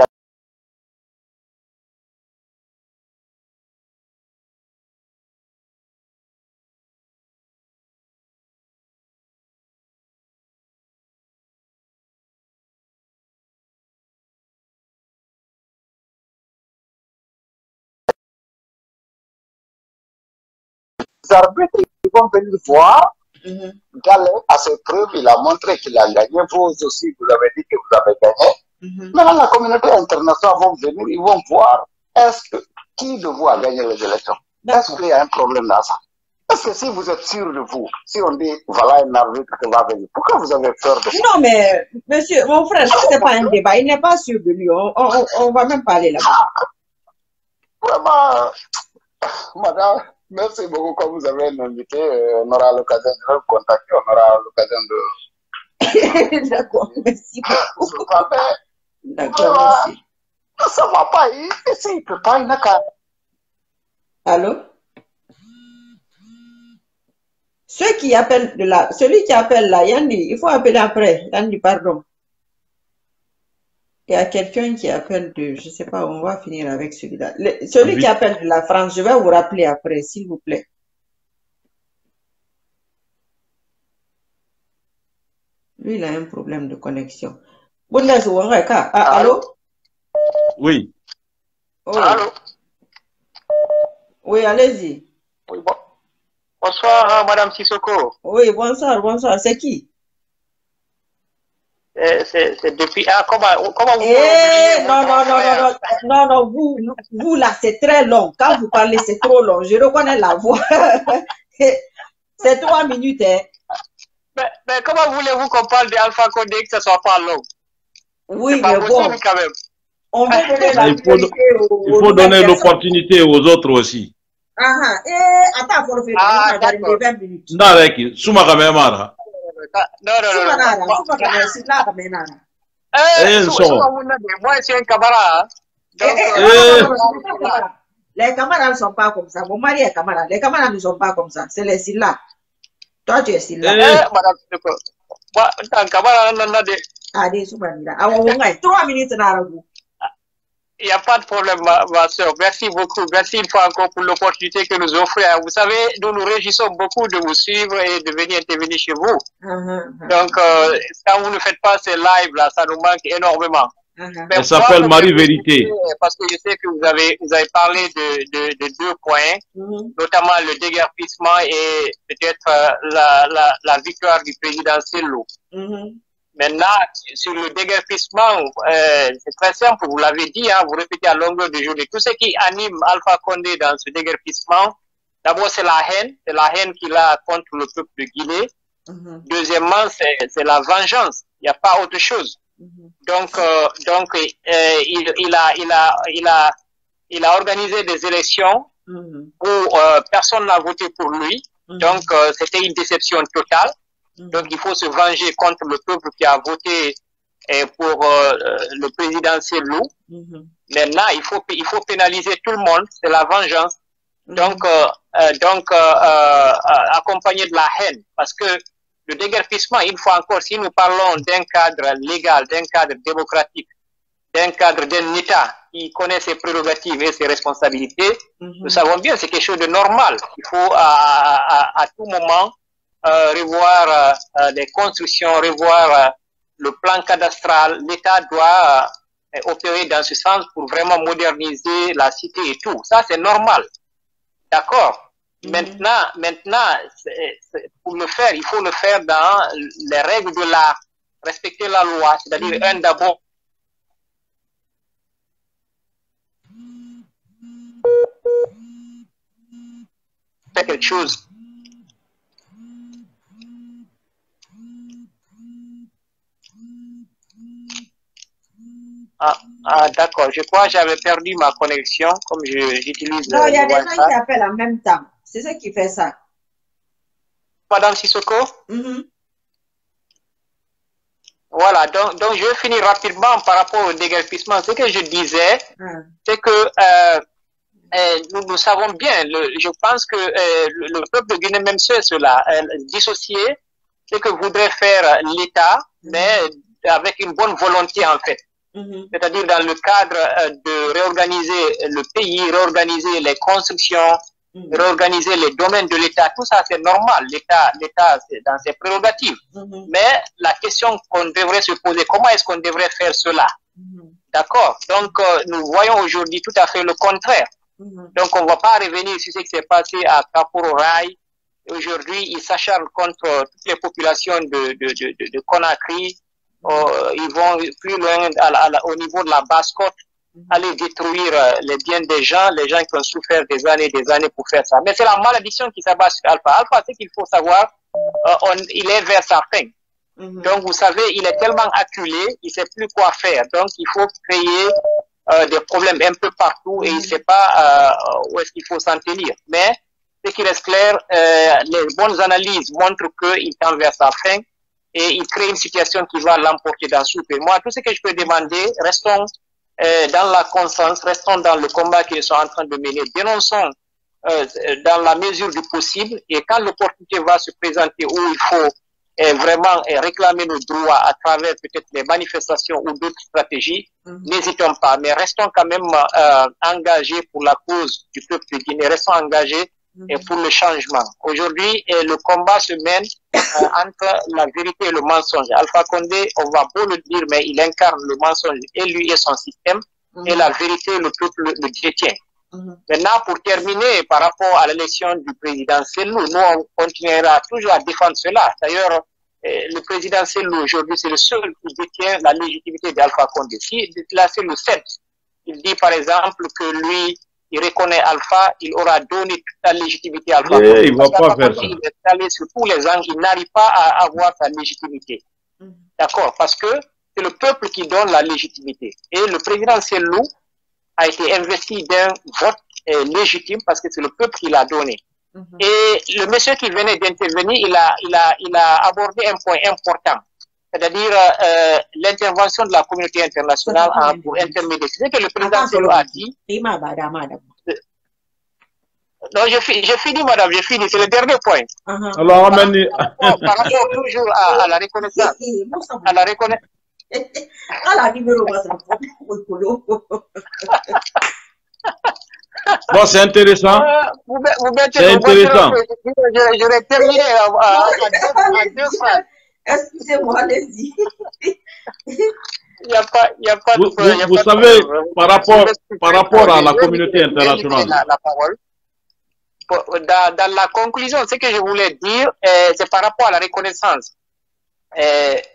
S5: les arbitres, ils vont venir voir, mm-hmm. D'aller à ses preuves, il a montré qu'il a gagné, vous aussi, vous avez dit que vous avez gagné. Mm-hmm. Maintenant, la communauté internationale va venir, ils vont voir, est-ce que, qui de vous a gagné les élections? Est-ce qu'il y a un problème dans ça? Est-ce que si vous êtes sûr de vous, si on dit, voilà un arbitre qui va venir, pourquoi vous avez peur de ça?
S1: Non, mais, monsieur, mon frère, ce n'est pas un débat, il n'est pas sûr de lui, on, on, on va même pas aller là-bas.
S5: Vraiment, madame, merci beaucoup quand vous avez invité. On aura l'occasion de le contacter. On aura l'occasion
S1: de... D'accord, merci beaucoup.
S5: D'accord, merci. Ça ne va pas. Il ne peut pas. Il n'a qu'à...
S1: Allô? Ceux qui appellent de là, celui qui appelle là, Yanni, il faut appeler après. Yanni, pardon. Il y a quelqu'un qui appelle de, je ne sais pas, on va finir avec celui-là. Celui oui. qui appelle de la France, je vais vous rappeler après, s'il vous plaît. Lui, il a un problème de connexion. Ah, allô?
S2: Oui.
S5: Oh. Allô?
S1: Oui, allez-y.
S5: Oui, bon. Bonsoir, Madame Sissoko.
S1: Oui, bonsoir, bonsoir. C'est qui?
S5: C'est depuis... Ah, comment, comment vous...
S1: Eh, non, non, non, non, non, non, non, vous, vous là, c'est très long. Quand vous parlez, c'est trop long. Je reconnais la voix. C'est trois minutes, hein.
S5: Mais, mais comment voulez-vous qu'on parle d'Alpha Condé que ce soit pas long?
S1: Oui, mais bon.
S5: Quand même.
S1: On veut donner la
S2: il faut, il faut donner l'opportunité aux autres aussi.
S1: Ah, ah. Eh, attends, il faut le faire.
S5: Ah,
S1: d'accord. vingt minutes.
S2: Non, avec, Souma Kamemara.
S5: Non, non, non.
S1: Moi,
S5: je suis un camarade.
S1: Les camarades ne sont pas comme ça. Mon mari est camarade. Les camarades ne sont pas comme ça. C'est les Silla. Toi, tu es Silla. Moi, un camarade, on a des. Ah, des souvenirs. Ah, on a trois minutes dans le bout.
S5: Il n'y a pas de problème, ma, ma soeur. Merci beaucoup. Merci une fois encore pour l'opportunité que nous offrez. Vous savez, nous nous réjouissons beaucoup de vous suivre et de venir intervenir chez vous. Uh-huh. Donc, euh, quand vous ne faites pas ces lives-là, ça nous manque énormément.
S2: Uh-huh. Elle s'appelle Marie Vérité.
S5: Parce que je sais que vous avez, vous avez parlé de, de, de deux points, uh-huh. Notamment le déguerpissement et peut-être euh, la, la, la victoire du président Sello. Uh-huh. Maintenant, sur le déguerpissement, euh, c'est très simple, vous l'avez dit, hein, vous répétez à longueur de journée. Tout ce qui anime Alpha Condé dans ce déguerpissement,
S3: D'abord, c'est la haine, c'est la haine qu'il a contre le peuple de Guinée. Mm-hmm. Deuxièmement, c'est la vengeance. Il n'y a pas autre chose. Mm-hmm. Donc, euh, donc euh, il, il, a, il, a, il, a, il a organisé des élections mm-hmm. où euh, personne n'a voté pour lui. Mm-hmm. Donc, euh, c'était une déception totale. Mm-hmm. Donc, il faut se venger contre le peuple qui a voté euh, pour euh, le président Cellou. Mm-hmm. Maintenant, il faut, il faut pénaliser tout le monde. C'est la vengeance. Mm-hmm. Donc, euh, euh, donc euh, euh, accompagné de la haine. Parce que le déguerpissement, une fois encore, si nous parlons d'un cadre légal, d'un cadre démocratique, d'un cadre d'un État qui connaît ses prérogatives et ses responsabilités, mm-hmm. nous savons bien, c'est quelque chose de normal. Il faut à, à, à tout moment euh, revoir euh, les constructions, revoir euh, le plan cadastral. L'État doit euh, opérer dans ce sens pour vraiment moderniser la cité et tout. Ça, c'est normal. D'accord? Mmh. Maintenant, maintenant c'est, c'est, pour le faire, il faut le faire dans les règles de l'art, respecter la loi, c'est-à-dire mmh. un d'abord. Faire quelque chose. Ah, ah d'accord, je crois que j'avais perdu ma connexion comme j'utilise.
S1: Non, il y a des gens qui appellent en même temps. C'est ça qui fait ça.
S3: Madame Sissoko? Mm-hmm. Voilà, donc, donc je vais finir rapidement par rapport au déguerpissement. Ce que je disais, mm. c'est que euh, euh, nous, nous savons bien, le, je pense que euh, le, le peuple de Guinée, même ceux, ceux-là, euh, dissocié, c'est que voudrait faire l'État, mm. mais avec une bonne volonté en fait. Mm-hmm. C'est-à-dire dans le cadre euh, de réorganiser le pays, réorganiser les constructions, mm-hmm. réorganiser les domaines de l'État. Tout ça, c'est normal. L'État, l'État, c'est dans ses prérogatives. Mm-hmm. Mais la question qu'on devrait se poser, comment est-ce qu'on devrait faire cela? Mm-hmm. D'accord? Donc, euh, nous voyons aujourd'hui tout à fait le contraire. Mm-hmm. Donc, on ne va pas revenir sur ce qui s'est passé à Kaporo-Rai. Aujourd'hui, ils s'acharnent contre toutes les populations de, de, de, de, de Conakry. Euh, ils vont plus loin à la, à la, au niveau de la Basse-Côte, mm-hmm. aller détruire euh, les biens des gens, les gens qui ont souffert des années et des années pour faire ça. Mais c'est la malédiction qui s'abat sur Alpha. Alpha, c'est qu'il faut savoir, euh, on, il est vers sa fin. Mm-hmm. Donc, vous savez, il est tellement acculé, il ne sait plus quoi faire. Donc, il faut créer euh, des problèmes un peu partout et il ne sait pas euh, où est-ce qu'il faut s'en tenir. Mais, ce qui reste clair, euh, les bonnes analyses montrent qu'il tend vers sa fin. Et il crée une situation qui va l'emporter dans ce pays. Moi, tout ce que je peux demander, restons euh, dans la constance, restons dans le combat qu'ils sont en train de mener, dénonçons euh, dans la mesure du possible, et quand l'opportunité va se présenter où il faut euh, vraiment euh, réclamer nos droits à travers peut-être les manifestations ou d'autres stratégies, mm-hmm. n'hésitons pas, mais restons quand même euh, engagés pour la cause du peuple de Guinée, restons engagés et pour le changement. Aujourd'hui, le combat se mène euh, entre la vérité et le mensonge. Alpha Condé, on va beau le dire, mais il incarne le mensonge et lui et son système, mm-hmm. et la vérité, le peuple le détient. Mm-hmm. Maintenant, pour terminer, par rapport à l'élection du président Cellou, nous, on continuera toujours à défendre cela. D'ailleurs, euh, le président Cellou, aujourd'hui, c'est le seul qui détient la légitimité d'Alpha Condé. Si là, c'est le sept, il dit par exemple que lui, il reconnaît Alpha, il aura donné toute la légitimité à Alpha.
S2: Et il va pas faire ça.
S3: Il est allé sur tous les angles, il n'arrive pas à avoir sa légitimité. Mm. D'accord? Parce que c'est le peuple qui donne la légitimité. Et le président Cellou a été investi d'un vote euh, légitime parce que c'est le peuple qui l'a donné. Mm-hmm. Et le monsieur qui venait d'intervenir, il a, il a, il a abordé un point important. C'est-à-dire euh, l'intervention de la communauté internationale en, pour intermédiaire. C'est ce que le président Cellou a dit. Non, je, je finis, madame, je finis. C'est le dernier point.
S2: Uh-huh. Alors,
S3: par, rapport, par rapport toujours à, à la reconnaissance. À la reconnaissance.
S2: Bon, c'est intéressant.
S3: Euh, vous, vous mettez,
S2: c'est intéressant.
S3: Je, je vais terminer à, à, à deux phrases.
S1: Excusez-moi, allez-y.
S3: Il n'y a pas, il y a pas
S2: vous,
S3: de, il y a
S2: vous
S3: pas
S2: savez,
S3: de,
S2: par rapport, par rapport à la communauté internationale.
S3: La, la parole. Dans, dans la conclusion, ce que je voulais dire, euh, c'est par rapport à la reconnaissance. Euh,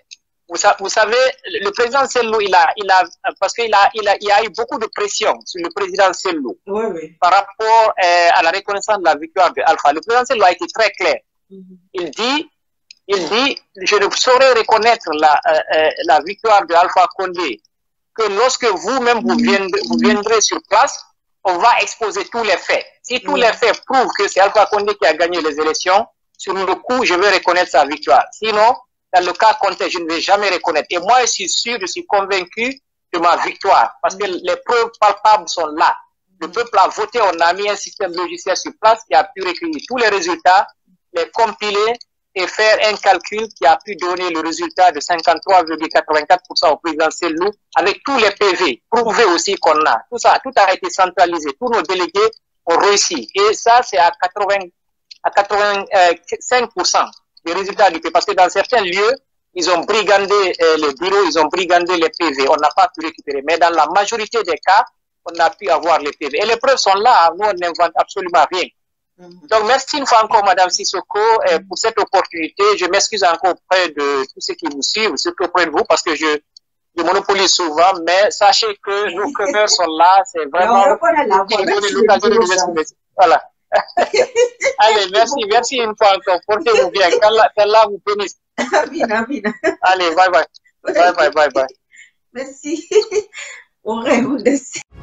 S6: Vous, vous savez, le président Sello, il a, il a, parce qu'il a, il a, il y a eu beaucoup de pression sur le président Sello
S1: oui, oui.
S6: par rapport euh, à la reconnaissance de la victoire de Alpha. Le président Sello a été très clair. Mm-hmm. Il dit, il dit, je ne saurais reconnaître la, euh, la victoire de Alpha Condé que lorsque vous-même vous viendrez, vous viendrez sur place, on va exposer tous les faits. Si tous les faits prouvent que c'est Alpha Condé qui a gagné les élections, sur le coup, je vais reconnaître sa victoire. Sinon, dans le cas Conté, je ne vais jamais reconnaître. Et moi, je suis sûr, je suis convaincu de ma victoire, parce que les preuves palpables sont là. Le peuple a voté, on a mis un système logiciel sur place qui a pu recueillir tous les résultats, les compiler et faire un calcul qui a pu donner le résultat de cinquante-trois virgule quatre-vingt-quatre pour cent au président Sello, avec tous les P V, prouvé aussi qu'on a. Tout ça, tout a été centralisé. Tous nos délégués ont réussi. Et ça, c'est à quatre-vingts, à quatre-vingt-cinq pour cent des résultats du P V. Parce que dans certains lieux, ils ont brigandé euh, les bureaux, ils ont brigandé les P V. On n'a pas pu récupérer. Mais dans la majorité des cas, on a pu avoir les P V. Et les preuves sont là. Nous, on n'invente absolument rien. Donc, merci une fois encore, Madame Sissoko, euh, pour cette opportunité. Je m'excuse encore auprès de tous ceux qui vous suivent, surtout auprès de vous, parce que je, je monopolise souvent, mais sachez que nos cœurs sont là. C'est vraiment qui nous donne l'occasion de nous exprimer. Voilà. Allez, merci, merci une fois encore. Portez-vous bien. Qu'Allah vous bénisse.
S1: Amin, amin.
S6: Allez, bye bye. Bye bye, bye bye.
S1: Merci. On rêve de